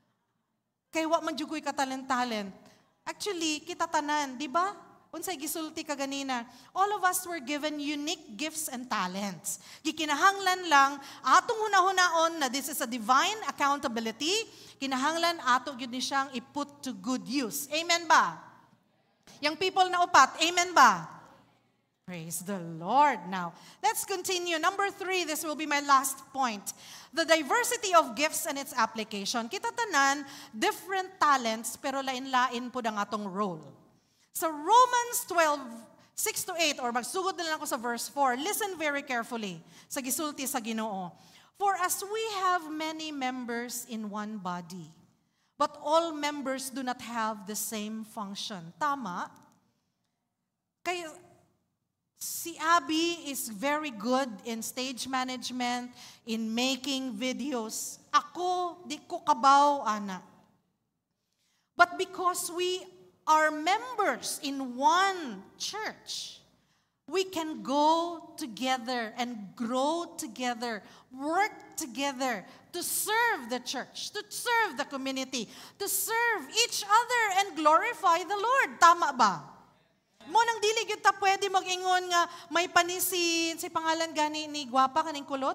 Kay wa man gyud ko'y katalent-talent. Actually, kita tanan, di ba? Unsay gisulti ka ganina. All of us were given unique gifts and talents. Gikinahanglan lang, atong hunahunaon na this is a divine accountability, kinahanglan ato gyud ni siyang i-put to good use. Amen ba? Yang people na upat, amen ba? Praise the Lord. Now, let's continue. Number 3, this will be my last point. The diversity of gifts and its application. Kita tanan, different talents, pero lain-lain po ang atong role. Sa Romans 12:6-8, or magsugod na lang ako sa verse 4, listen very carefully sa gisulti sa Ginoo. For as we have many members in one body, but all members do not have the same function. Tama? Kaya si Abby is very good in stage management, in making videos. Ako, di ko kabaw, ana. But because we are members in one church, we can go together and grow together, work together to serve the church, to serve the community, to serve each other and glorify the Lord. Tama ba? Mo nang dili gyud ta pwede mag-ingon nga may panisin si pangalan gani ni gwapa kaning kulot?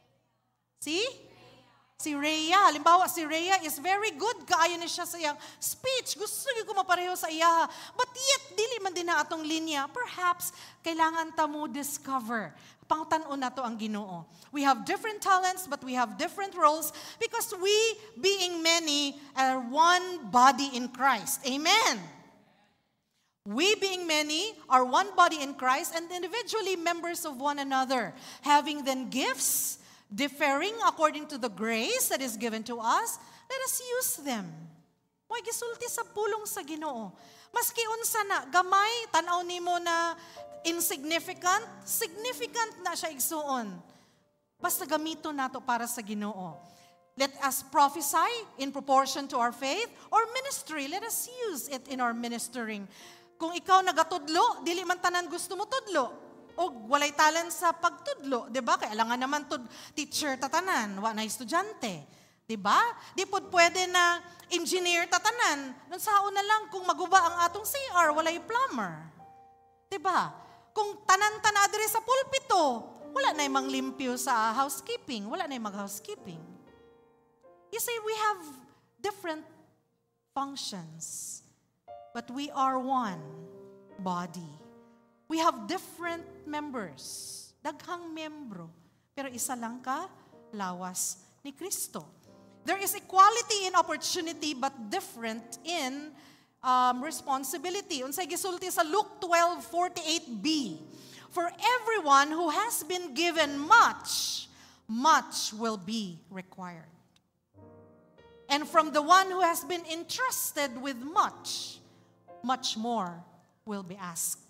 Si Rhea. Halimbawa, si Rhea is very good. Kaayo ni siya sa iyang speech. Gusto ko mapareho sa iya. But yet, dili man din na atong linya. Perhaps, kailangan ta mo discover. Pangtan-o na to ang Ginoo. We have different talents, but we have different roles because we, being many, are one body in Christ. Amen. We, being many, are one body in Christ and individually members of one another, having then gifts, differing according to the grace that is given to us, let us use them. Mo'y gisulti sa pulong sa Ginoo. Maski unsa na, gamay, tanaw nimo na insignificant, significant na siya igsuon. Basta gamito nato para sa Ginoo. Let us prophesy in proportion to our faith, or ministry, let us use it in our ministering. Kung ikaw nagatudlo, dili man tanan gusto mo tudlo. O walay talent sa pagtudlo, 'di ba? Kaya alangan naman teacher tatanan, wa na estudyante, 'di ba? Di pud pwede na engineer tatanan. Nun saon na lang kung maguba ang atong CR, walay plumber. 'Di ba? Kung tanan-tanan diri sa pulpito, wala na mang limpyo sa housekeeping, wala na mag-housekeeping. You see, we have different functions, but we are one body. We have different members, daghang membro, pero isa lang ka, lawas ni Kristo. There is equality in opportunity but different in responsibility. Unsay gisulti sa Luke 12:48b. For everyone who has been given much, much will be required. And from the one who has been entrusted with much, much more will be asked.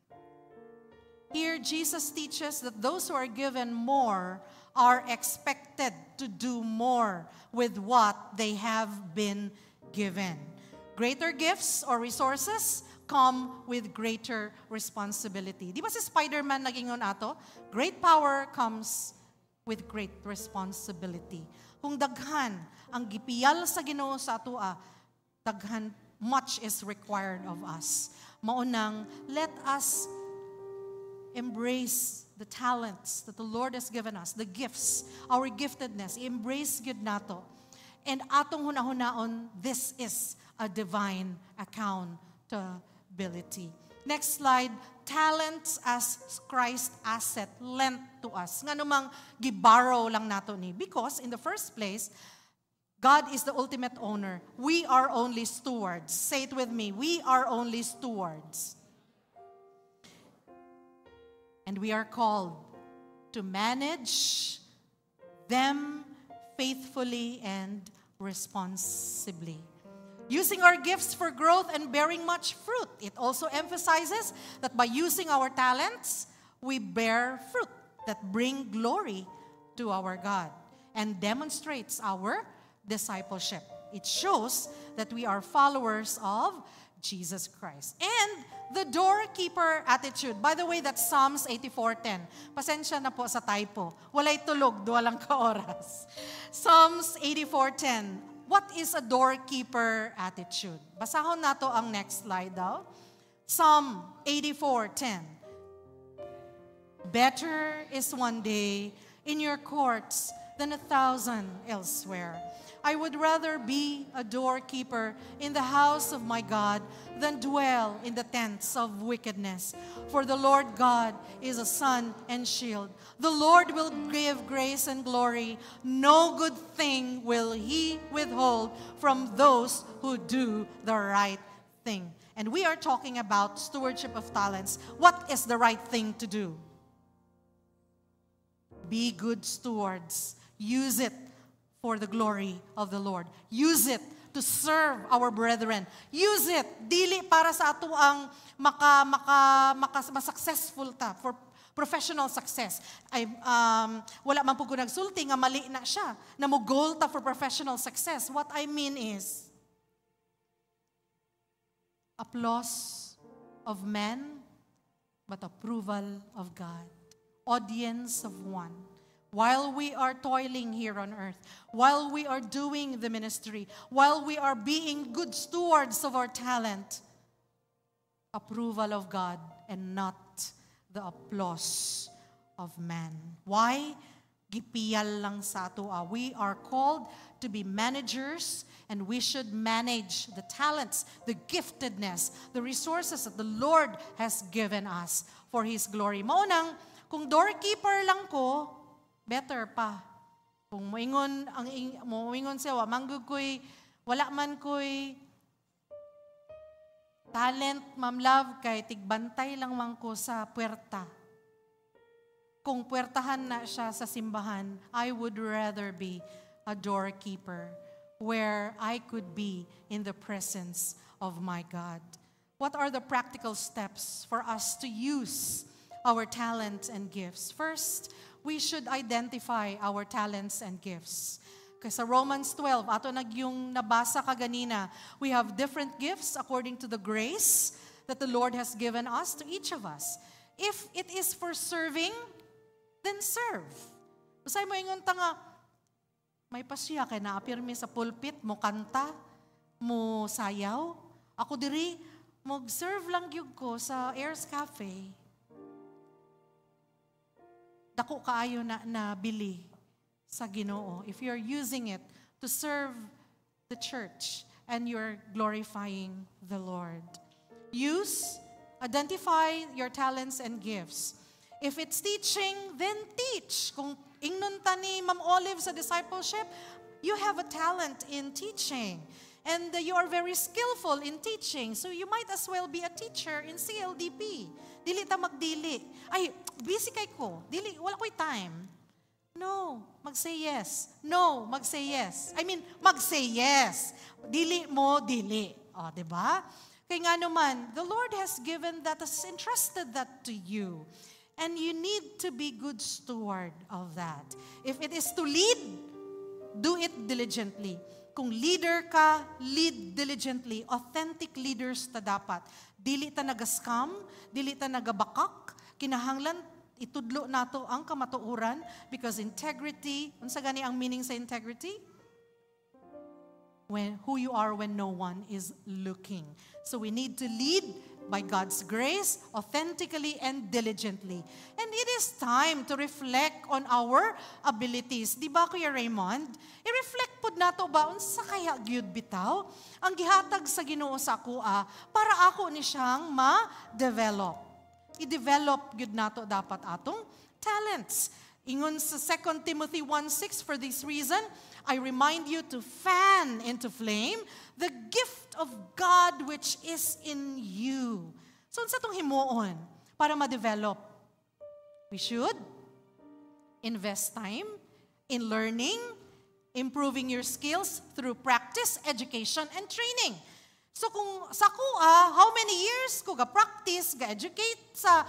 Here, Jesus teaches that those who are given more are expected to do more with what they have been given. Greater gifts or resources come with greater responsibility. Di ba si Spider-Man nagingon ato? Great power comes with great responsibility. Kung daghan ang gipiyal sa Ginoo sa atoa, daghan much is required of us. Maunang, let us embrace the talents that the Lord has given us, the gifts, our giftedness, embrace gid nato. And atong hunahunaon, this is a divine accountability. Next slide, talents as Christ asset lent to us. Nga namang giborrow lang nato ni. Because in the first place, God is the ultimate owner. We are only stewards. Say it with me, we are only stewards. And we are called to manage them faithfully and responsibly. Using our gifts for growth and bearing much fruit. It also emphasizes that by using our talents, we bear fruit that bring glory to our God and demonstrates our discipleship. It shows that we are followers of Jesus Christ. And the doorkeeper attitude. By the way, that's Psalms 84:10. Pasensya na po sa typo. Walay tulog, duwa lang ka oras. Psalms 84:10. What is a doorkeeper attitude? Basahon nato ang next slide daw. Psalm 84:10. Better is one day in your courts than 1,000 elsewhere. I would rather be a doorkeeper in the house of my God than dwell in the tents of wickedness. For the Lord God is a sun and shield. The Lord will give grace and glory. No good thing will He withhold from those who do the right thing. And we are talking about stewardship of talents. What is the right thing to do? Be good stewards. Use it for the glory of the Lord. Use it to serve our brethren. Use it dili para sa ato ang successful ta for professional success. Ay wala man pud ko nagsulti nga mali na siya na mo goal ta for professional success. What I mean is applause of men, but approval of God. Audience of one. While we are toiling here on earth, while we are doing the ministry, while we are being good stewards of our talent, approval of God and not the applause of man. Why? Gipiyal lang sa ato. We are called to be managers, and we should manage the talents, the giftedness, the resources that the Lord has given us for His glory. Maunang, kung doorkeeper lang ko, better pa. Kung moingon siya, manggug ko'y, wala man ko'y talent, Ma'am Love, kay tigbantay lang man ko sa puwerta. Kung puwertahan na siya sa simbahan, I would rather be a doorkeeper where I could be in the presence of my God. What are the practical steps for us to use our talents and gifts? First, we should identify our talents and gifts. Kasi sa Romans 12, ato yung nabasa kaganina, we have different gifts according to the grace that the Lord has given us to each of us. If it is for serving, then serve. Usay mo ingon ta nga, may pasya kay naapirmi sa pulpit, mo kanta, mo sayaw. Ako diri, mag-serve lang gyud ko sa Airs Cafe. Dako kaayo na bili sa Ginoo if you're using it to serve the church and you're glorifying the Lord. Identify your talents and gifts. If it's teaching, then teach. Kung ingnon ta ni Ma'am Olive sa discipleship, you have a talent in teaching. And you are very skillful in teaching. So you might as well be a teacher in CLDP. Dili ta magdili. Ay, busy kay ko. Dili, wala ko'y time. No, mag-say yes. No, mag-say yes. I mean, mag-say yes. Dili mo, dili. O, diba? Kaya nga naman, the Lord has given that, has entrusted that to you. And you need to be good steward of that. If it is to lead, do it diligently. Kung leader ka, lead diligently. Authentic leaders ta dapat. Dili ta naga-scam, dili ta nagabakak, kinahanglan itudlo nato ang kamatuoran because integrity, unsa gani ang meaning sa integrity? Who you are when no one is looking. So we need to lead by God's grace, authentically and diligently. And it is time to reflect on our abilities. Di ba, Kuya Raymond? I-reflect po nato ba, unsa kaya gyud bitaw? Ang gihatag sa Ginoo sa akua, para ako ni siyang ma-develop. I-develop gyud nato dapat atong talents. Ingon sa 2 Timothy 1:6, for this reason, I remind you to fan into flame the gift of God which is in you. So, sa itong himuon para ma-develop? We should invest time in learning, improving your skills through practice, education, and training. So, kung sa kuha, how many years ko ga-practice, ga-educate sa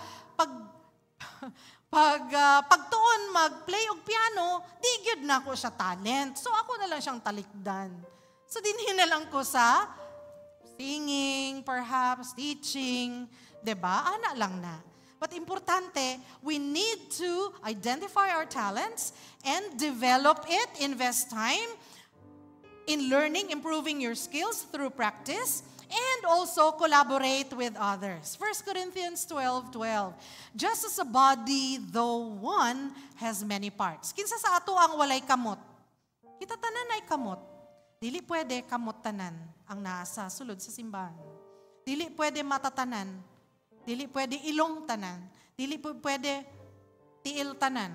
pagtuon, mag-play og piano, di gyud na ko siya talent. So ako na lang siyang talikdan. So dinhin na lang ko sa singing, perhaps, teaching, diba? Ana lang na. But importante, we need to identify our talents and develop it, invest time in learning, improving your skills through practice, And also collaborate with others. 1 Corinthians 12:12. Just as a body, though one, has many parts. Kinsa sa ato ang walay kamot? Kita tanan ay kamot. Dili pwede kamot tanan ang nasa sulod sa simbahan. Dili pwede mata tanan. Dili pwede ilong tanan. Dili pwede tiil tanan.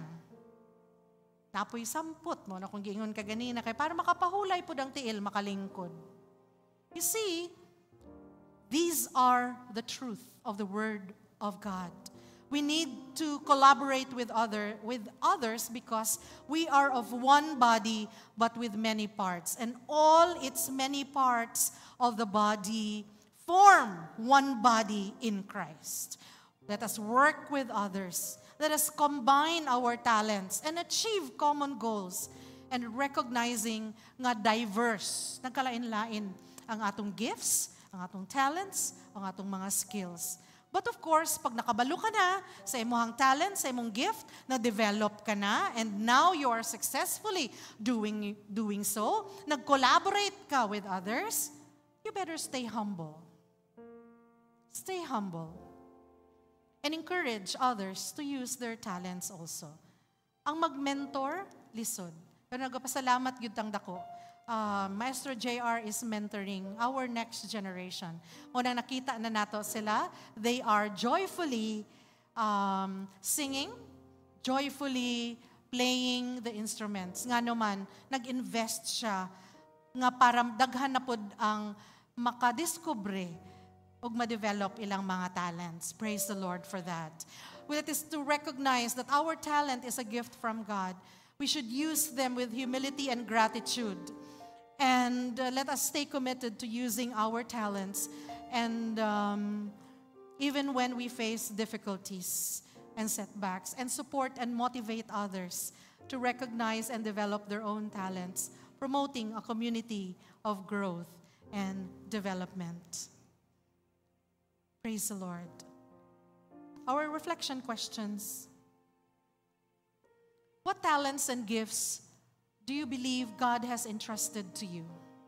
Napoy sampot mo na kung giingon ka ganina kay para makapahulay pud ang tiil makalingkod. You see, these are the truth of the Word of God. We need to collaborate with others because we are of one body but with many parts. And all its many parts of the body form one body in Christ. Let us work with others. Let us combine our talents and achieve common goals and recognizing nga diverse, nagkalain-lain ang atong gifts, ang atong talents, ang atong mga skills. But of course, pag nakabalo ka na sa imong talent, sa imong gift, na-develop ka na, and now you are successfully doing so, nag-collaborate ka with others, you better stay humble. Stay humble. And encourage others to use their talents also. Ang mag-mentor, lisod. Pero nagpasalamat yun tang dako. Maestro JR is mentoring our next generation. Muna nakita na nato sila. They are joyfully singing, joyfully playing the instruments. Nga naman, nag-invest siya nga para daghan na pod ang makadiskubre ug ma-develop ilang mga talents. Praise the Lord for that. Well, it is to recognize that our talent is a gift from God. We should use them with humility and gratitude. And let us stay committed to using our talents and even when we face difficulties and setbacks, and support and motivate others to recognize and develop their own talents, promoting a community of growth and development. Praise the Lord. Our reflection questions. What talents and gifts do you believe God has entrusted to you?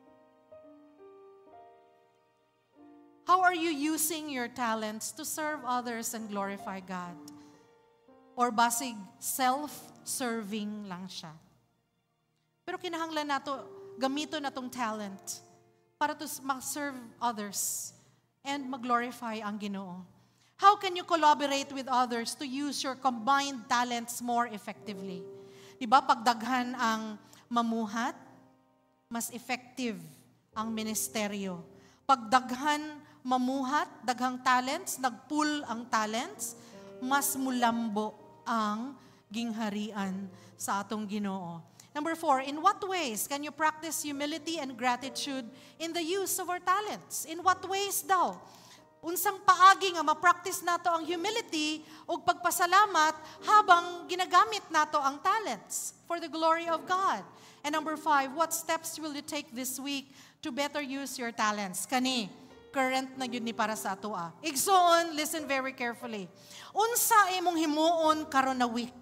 How are you using your talents to serve others and glorify God? Or basig self-serving lang siya? Pero kinahanglan nato gamito natong talent para to mag-serve others and mag-glorify ang Ginoo. How can you collaborate with others to use your combined talents more effectively? Diba, pagdaghan ang mamuhat, mas effective ang ministeryo. Pagdaghan mamuhat, daghang talents, nagpool ang talents, mas mulambo ang gingharian sa atong Ginoo. Number 4, in what ways can you practice humility and gratitude in the use of our talents? In what ways daw? Unsang paagi nga ma-practice nato ang humility o pagpasalamat habang ginagamit nato ang talents for the glory of God. And number 5, what steps will you take this week to better use your talents? Kani, current na yun ni para sa ato. Igsoon, listen very carefully. Unsa imong himuon karon na week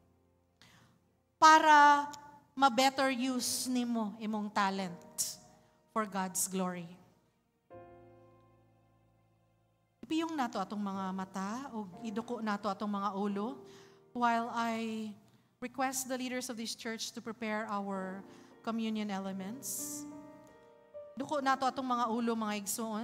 para ma-better use nimo imong talent for God's glory. Ipiyong nato atong mga mata o iduko nato atong mga ulo while I request the leaders of this church to prepare our communion elements. Duko nato atong mga ulo, mga igsoon.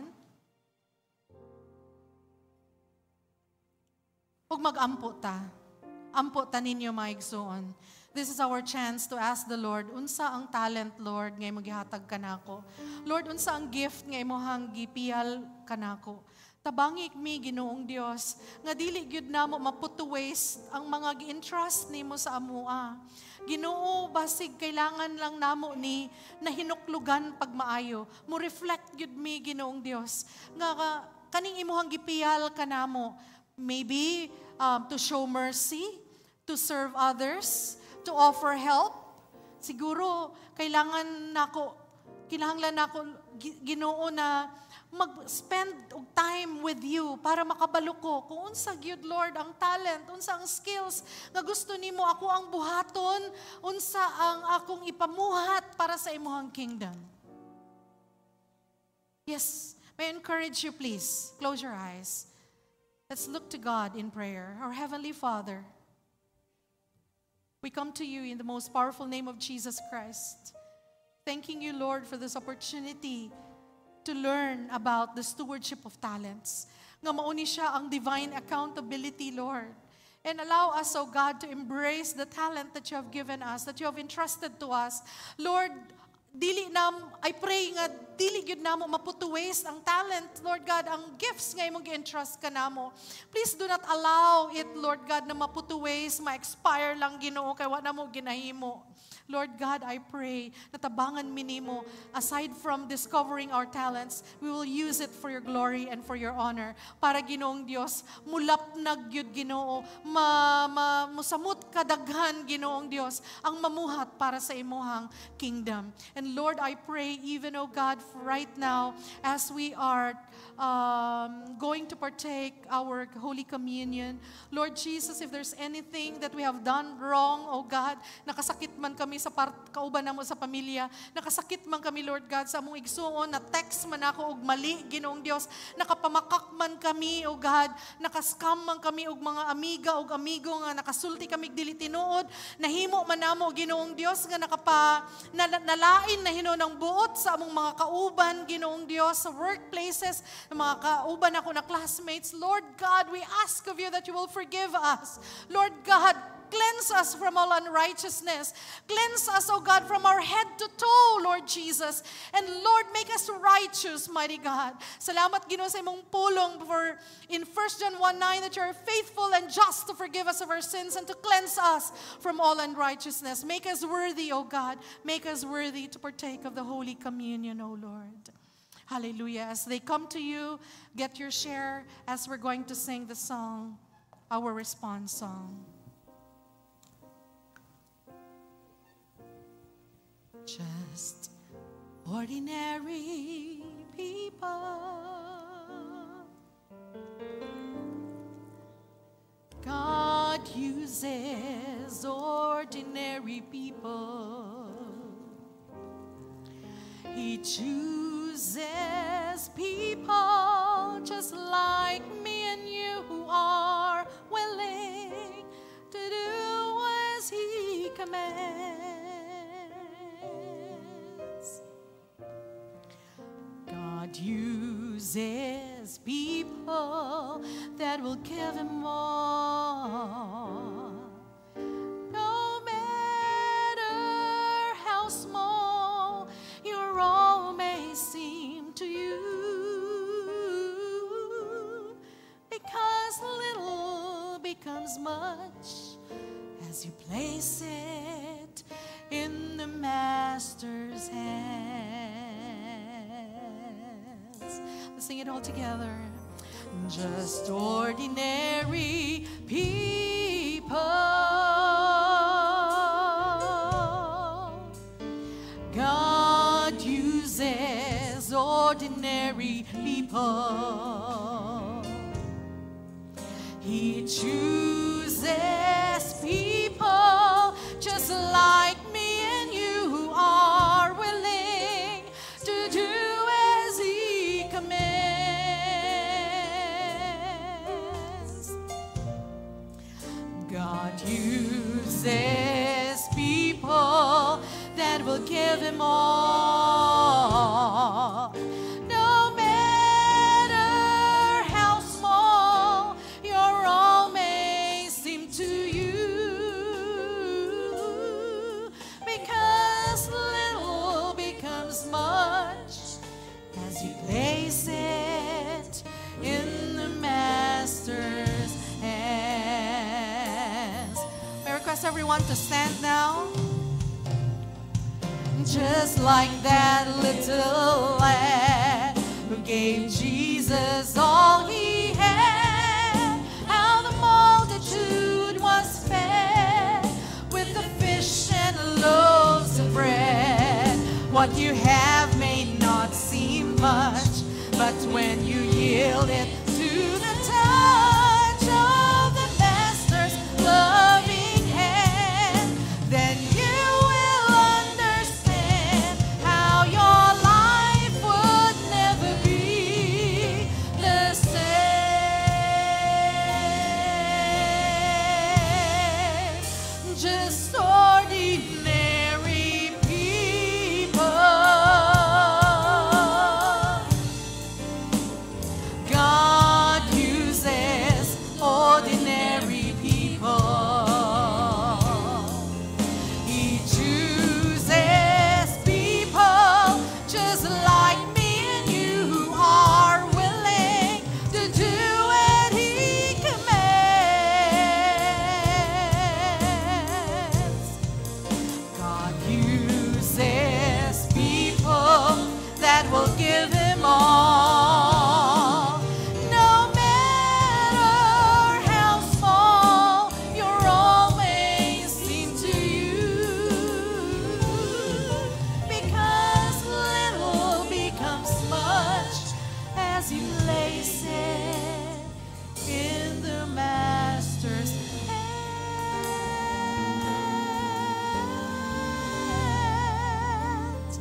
Ug mag-ampo ta. Ampo ta ninyo, mga igsoon. This is our chance to ask the Lord, unsa ang talent, Lord, nga imong gihatag kanako? Lord, unsa ang gift nga imong gipiyal kanako? Tabangik mi, Ginoong Dios, nga dili gyud namo maput to waste ang mga gi-entrust nimo sa amua. Ginoo, basig kailangan lang namo ni nahinuklugan pagmaayo. Mo reflect gyud mi, Ginoong Dios, nga kaning imong gipiyal kanamo. Maybe to show mercy, to serve others, to offer help. Siguro kailangan kinahanglan nako Ginoo na mag-spend og time with you para makabalo ko kung unsa gyud, Lord, ang talent, unsa ang skills nga gusto nimo ako ang buhaton, unsa ang akong ipamuhat para sa imong kingdom. Yes, May I encourage you, please, close your eyes. Let's look to God in prayer. Our Heavenly Father, we come to you in the most powerful name of Jesus Christ. Thanking you, Lord, for this opportunity to learn about the stewardship of talents. Nga mauni siya ang divine accountability, Lord. And allow us, oh God, to embrace the talent that you have given us, that you have entrusted to us. Lord, I pray nga, dili gyud namo maputo waste ang talent, Lord God, ang gifts nga imong gi-entrust ka namo. Please do not allow it, Lord God, na maputo waste, ma-expire lang Ginoo, kay wa namo ginahimo. Lord God, I pray na tabangan minimo, aside from discovering our talents, we will use it for your glory and for your honor. Para Ginoong Dios, mulapnag yun Ginoo, musamot kadaghan Ginoong Dios, ang mamuhat para sa imuhang kingdom. And Lord, I pray even, oh God, right now, as we are going to partake our Holy Communion, Lord Jesus, if there's anything that we have done wrong, oh God, nakasakit man kami sa kauban namo sa pamilya, nakasakit man kami, Lord God, sa among igsuon, na text man ako og mali, Ginoong Dios, nakapamakak man kami, oh God, nakascam man kami og mga amiga og amigo nga nakasulti kami dili tinuod, nahimo man namo, Ginoong Dios, nga nalain na hinunang buot sa among mga kauban, Ginoong Dios, sa workplaces, mga kauban ako na classmates. Lord God, we ask of you that you will forgive us. Lord God, cleanse us from all unrighteousness. Cleanse us, O God, from our head to toe, Lord Jesus. And Lord, make us righteous, mighty God. Salamat, Ginoo, sa imong pulong for in 1 John 1:9 that you are faithful and just to forgive us of our sins and to cleanse us from all unrighteousness. Make us worthy, O God. Make us worthy to partake of the Holy Communion, O Lord. Hallelujah. As they come to you, get your share as we're going to sing the song, our response song. Just ordinary people, God uses ordinary people. He chooses people just like me and you who are willing to do as He commands. God uses people that will give Him more. No matter how small your role may seem to you, because little becomes much as you place it in the Master's hands. Let's sing it all together. Just ordinary people, God uses ordinary people. He chooses people just like me and you who are willing to do as He commands. God uses people that will give Him all. No matter how small your all may seem to you, because little becomes much as you place it in the Master's hands. I request everyone to stand now. Just like that little lad who gave Jesus all he had, how the multitude was fed with the fish and loaves of bread. What you have may not seem much, but when you yield it to the touch of the Master's loving hand, then you understand how your life would never be you place it in the Master's hands.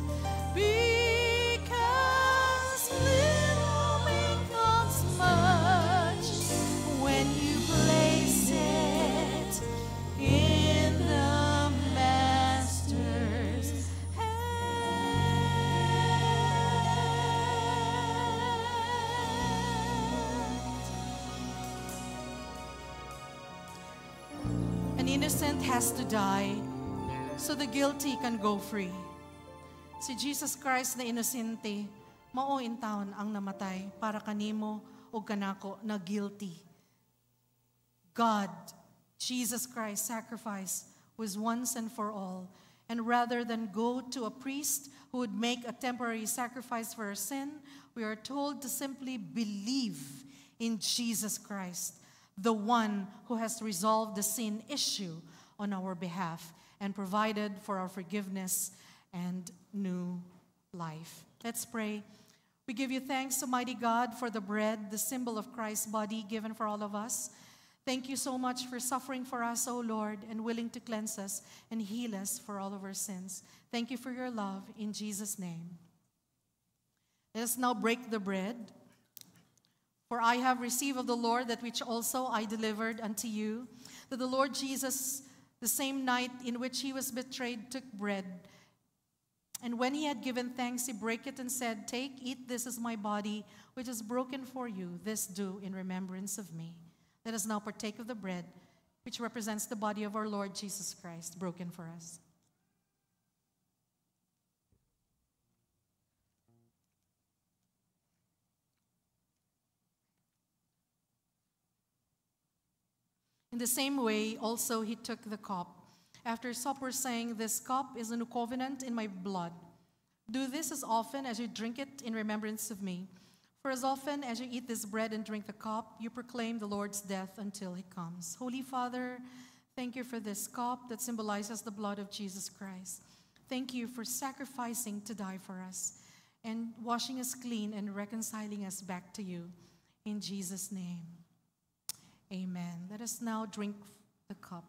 Because little becomes much when you place it in the Master's hands. An innocent has to die so the guilty can go free. Si Jesus Christ na inosente, mao in taon ang namatay para kanimo o kanako na guilty. God, Jesus Christ, sacrifice was once and for all. And rather than go to a priest who would make a temporary sacrifice for our sin, we are told to simply believe in Jesus Christ, the one who has resolved the sin issue on our behalf and provided for our forgiveness and new life. Let's pray. We give you thanks, Almighty God, for the bread, the symbol of Christ's body given for all of us. Thank you so much for suffering for us, O Lord, and willing to cleanse us and heal us for all of our sins. Thank you for your love. In Jesus' name. Let us now break the bread. For I have received of the Lord that which also I delivered unto you, that the Lord Jesus, the same night in which he was betrayed, took bread. And when he had given thanks, he brake it and said, Take, eat, this is my body, which is broken for you. This do in remembrance of me. Let us now partake of the bread, which represents the body of our Lord Jesus Christ, broken for us. In the same way, also he took the cup. After supper, saying, This cup is a new covenant in my blood. Do this as often as you drink it in remembrance of me. For as often as you eat this bread and drink the cup, you proclaim the Lord's death until he comes. Holy Father, thank you for this cup that symbolizes the blood of Jesus Christ. Thank you for sacrificing to die for us and washing us clean and reconciling us back to you. In Jesus' name, amen. Let us now drink the cup.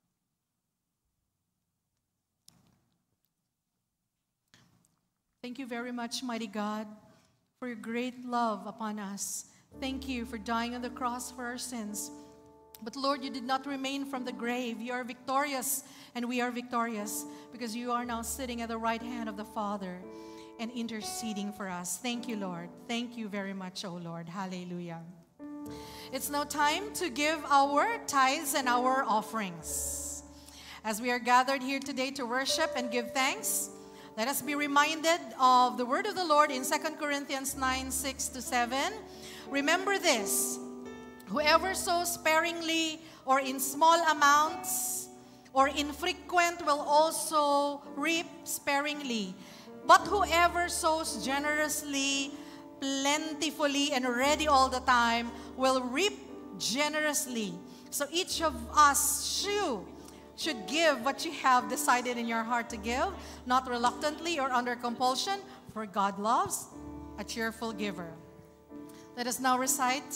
Thank you very much, mighty God, for your great love upon us. Thank you for dying on the cross for our sins. But Lord, you did not remain from the grave. You are victorious, and we are victorious because you are now sitting at the right hand of the Father and interceding for us. Thank you, Lord. Thank you very much, O Lord. Hallelujah. It's now time to give our tithes and our offerings. As we are gathered here today to worship and give thanks, let us be reminded of the word of the Lord in 2 Corinthians 9:6-7. Remember this, whoever sows sparingly or in small amounts or infrequent will also reap sparingly. But whoever sows generously, plentifully, and ready all the time will reap generously. So each of us should give what you have decided in your heart to give, not reluctantly or under compulsion, for God loves a cheerful giver. Let us now recite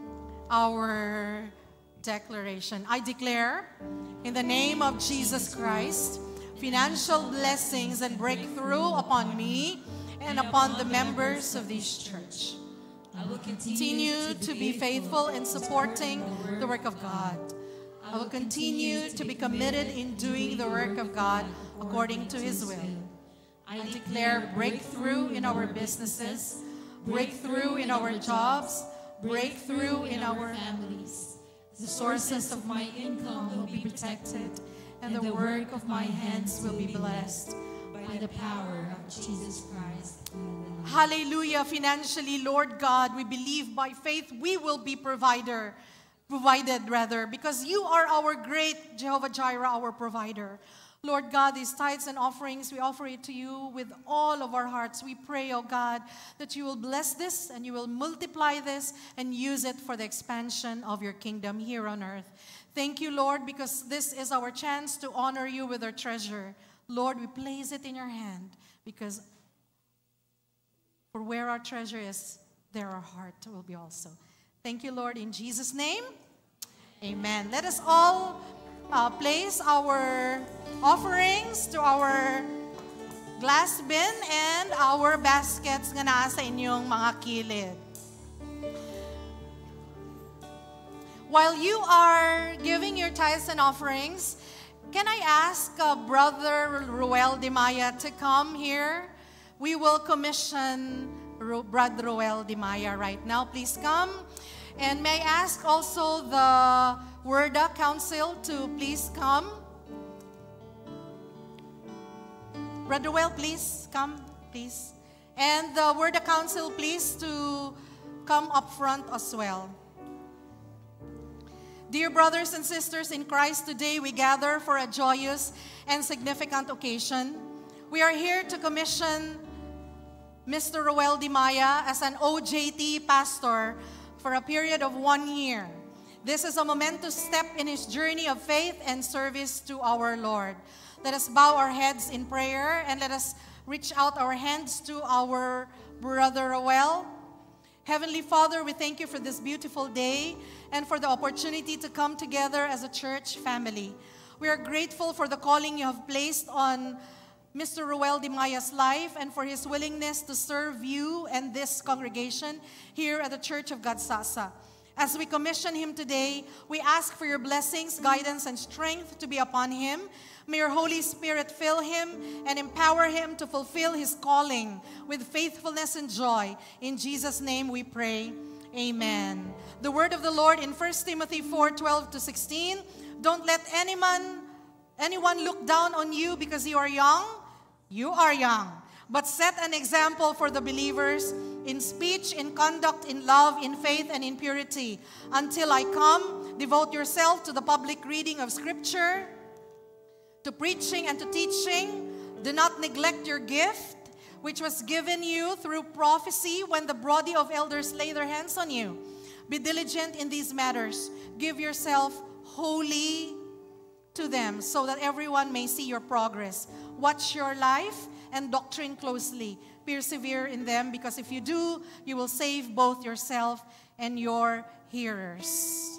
our declaration. I declare, in the name of Jesus Christ, financial blessings and breakthrough upon me and upon the members of this church. I will continue to be faithful in supporting the work of God. I will continue to be committed in doing the work of God according to His will. I declare breakthrough in our businesses, breakthrough in our jobs, breakthrough in our families. The sources of my income will be protected, and the work of my hands will be blessed by the power of Jesus Christ. Hallelujah. Financially, Lord God, we believe by faith we will be provided, because you are our great Jehovah Jireh, our provider. Lord God, these tithes and offerings, we offer it to you with all of our hearts. We pray, oh God, that you will bless this and you will multiply this and use it for the expansion of your kingdom here on earth. Thank you, Lord, because this is our chance to honor you with our treasure. Lord, we place it in your hand, because for where our treasure is, there our heart will be also. Thank you, Lord, in Jesus' name. Amen. Let us all place our offerings to our glass bin and our baskets nga naa sa inyong mga kilid. While you are giving your tithes and offerings, can I ask Brother Ruel Di Maya to come here? We will commission Brother Ruel Di Maya right now. Please come. And may I ask also the Word Council to please come. Brother Ruel, please come, please. And the Word Council, please, to come up front as well. Dear brothers and sisters in Christ, today we gather for a joyous and significant occasion. We are here to commission Mr. Ruel Di Maya as an OJT pastor for a period of 1 year. This is a momentous step in his journey of faith and service to our Lord. Let us bow our heads in prayer and let us reach out our hands to our Brother Ruel. Heavenly Father, we thank you for this beautiful day and for the opportunity to come together as a church family. We are grateful for the calling you have placed on Mr. Ruel Di Maya's life and for his willingness to serve you and this congregation here at the Church of God Sasa. As we commission him today, we ask for your blessings, guidance, and strength to be upon him. May your Holy Spirit fill him and empower him to fulfill his calling with faithfulness and joy. In Jesus' name we pray. Amen. The word of the Lord in 1 Timothy 4:12-16. Don't let anyone look down on you because you are young. You are young. But set an example for the believers in speech, in conduct, in love, in faith, and in purity. Until I come, devote yourself to the public reading of Scripture, to preaching and to teaching. Do not neglect your gift, which was given you through prophecy when the body of elders lay their hands on you. Be diligent in these matters. Give yourself wholly to them so that everyone may see your progress. Watch your life and doctrine closely. Persevere in them, because if you do, you will save both yourself and your hearers.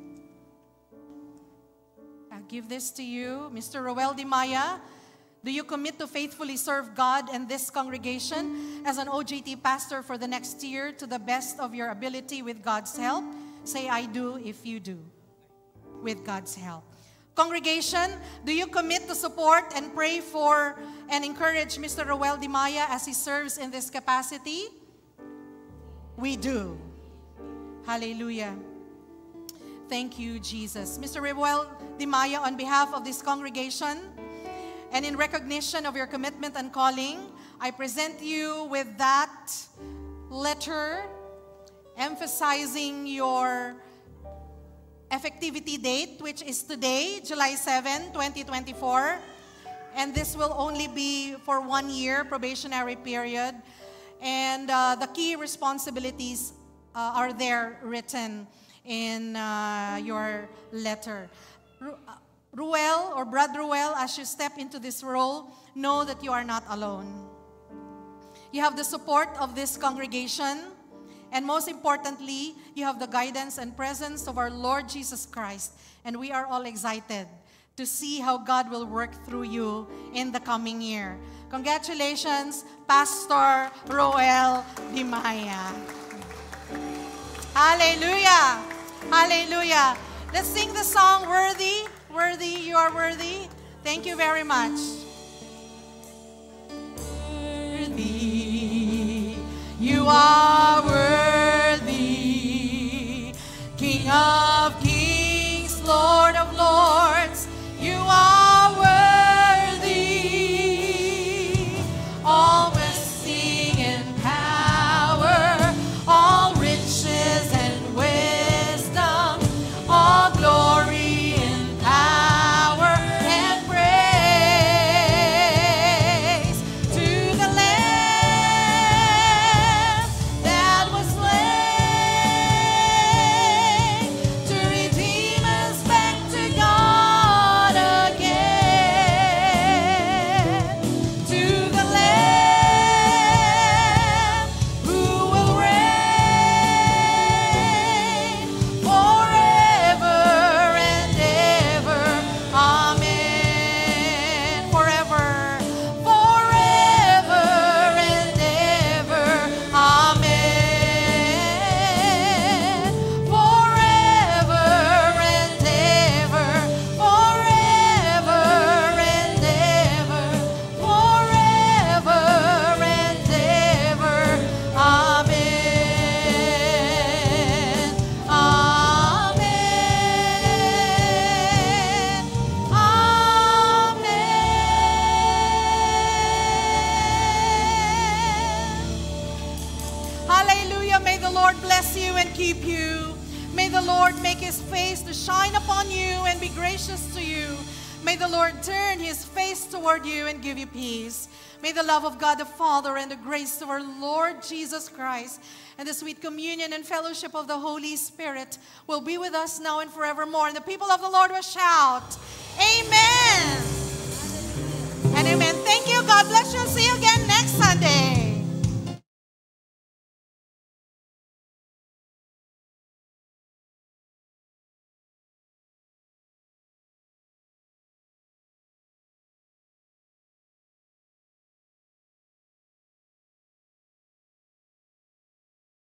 I give this to you, Mr. Ruel Di Maya. Do you commit to faithfully serve God and this congregation as an OJT pastor for the next year to the best of your ability with God's help? Say, I do, if you do, with God's help. Congregation, do you commit to support and pray for and encourage Mr. Ruel Di Maya as he serves in this capacity? We do. Hallelujah. Thank you, Jesus. Mr. Ruel Di Maya, on behalf of this congregation, and in recognition of your commitment and calling, I present you with that letter emphasizing your effectivity date, which is today, July 7, 2024. And this will only be for 1 year probationary period. And the key responsibilities are there written in your letter. Ruel, or Brother Ruel, as you step into this role, know that you are not alone. You have the support of this congregation, and most importantly, you have the guidance and presence of our Lord Jesus Christ. And we are all excited to see how God will work through you in the coming year. Congratulations, Pastor Ruel Di Maya. Hallelujah! Hallelujah! Let's sing the song, Worthy. Worthy, you are worthy. Thank you very much. Worthy, you are worthy. King of kings, Lord of lords, you are worthy. All blessing and power, all riches and wisdom, all glory. keep you. May the Lord make His face to shine upon you and be gracious to you. May the Lord turn His face toward you and give you peace. May the love of God the Father and the grace of our Lord Jesus Christ and the sweet communion and fellowship of the Holy Spirit will be with us now and forevermore. And the people of the Lord will shout, Amen. And amen. Thank you. God bless you. See you again next Sunday.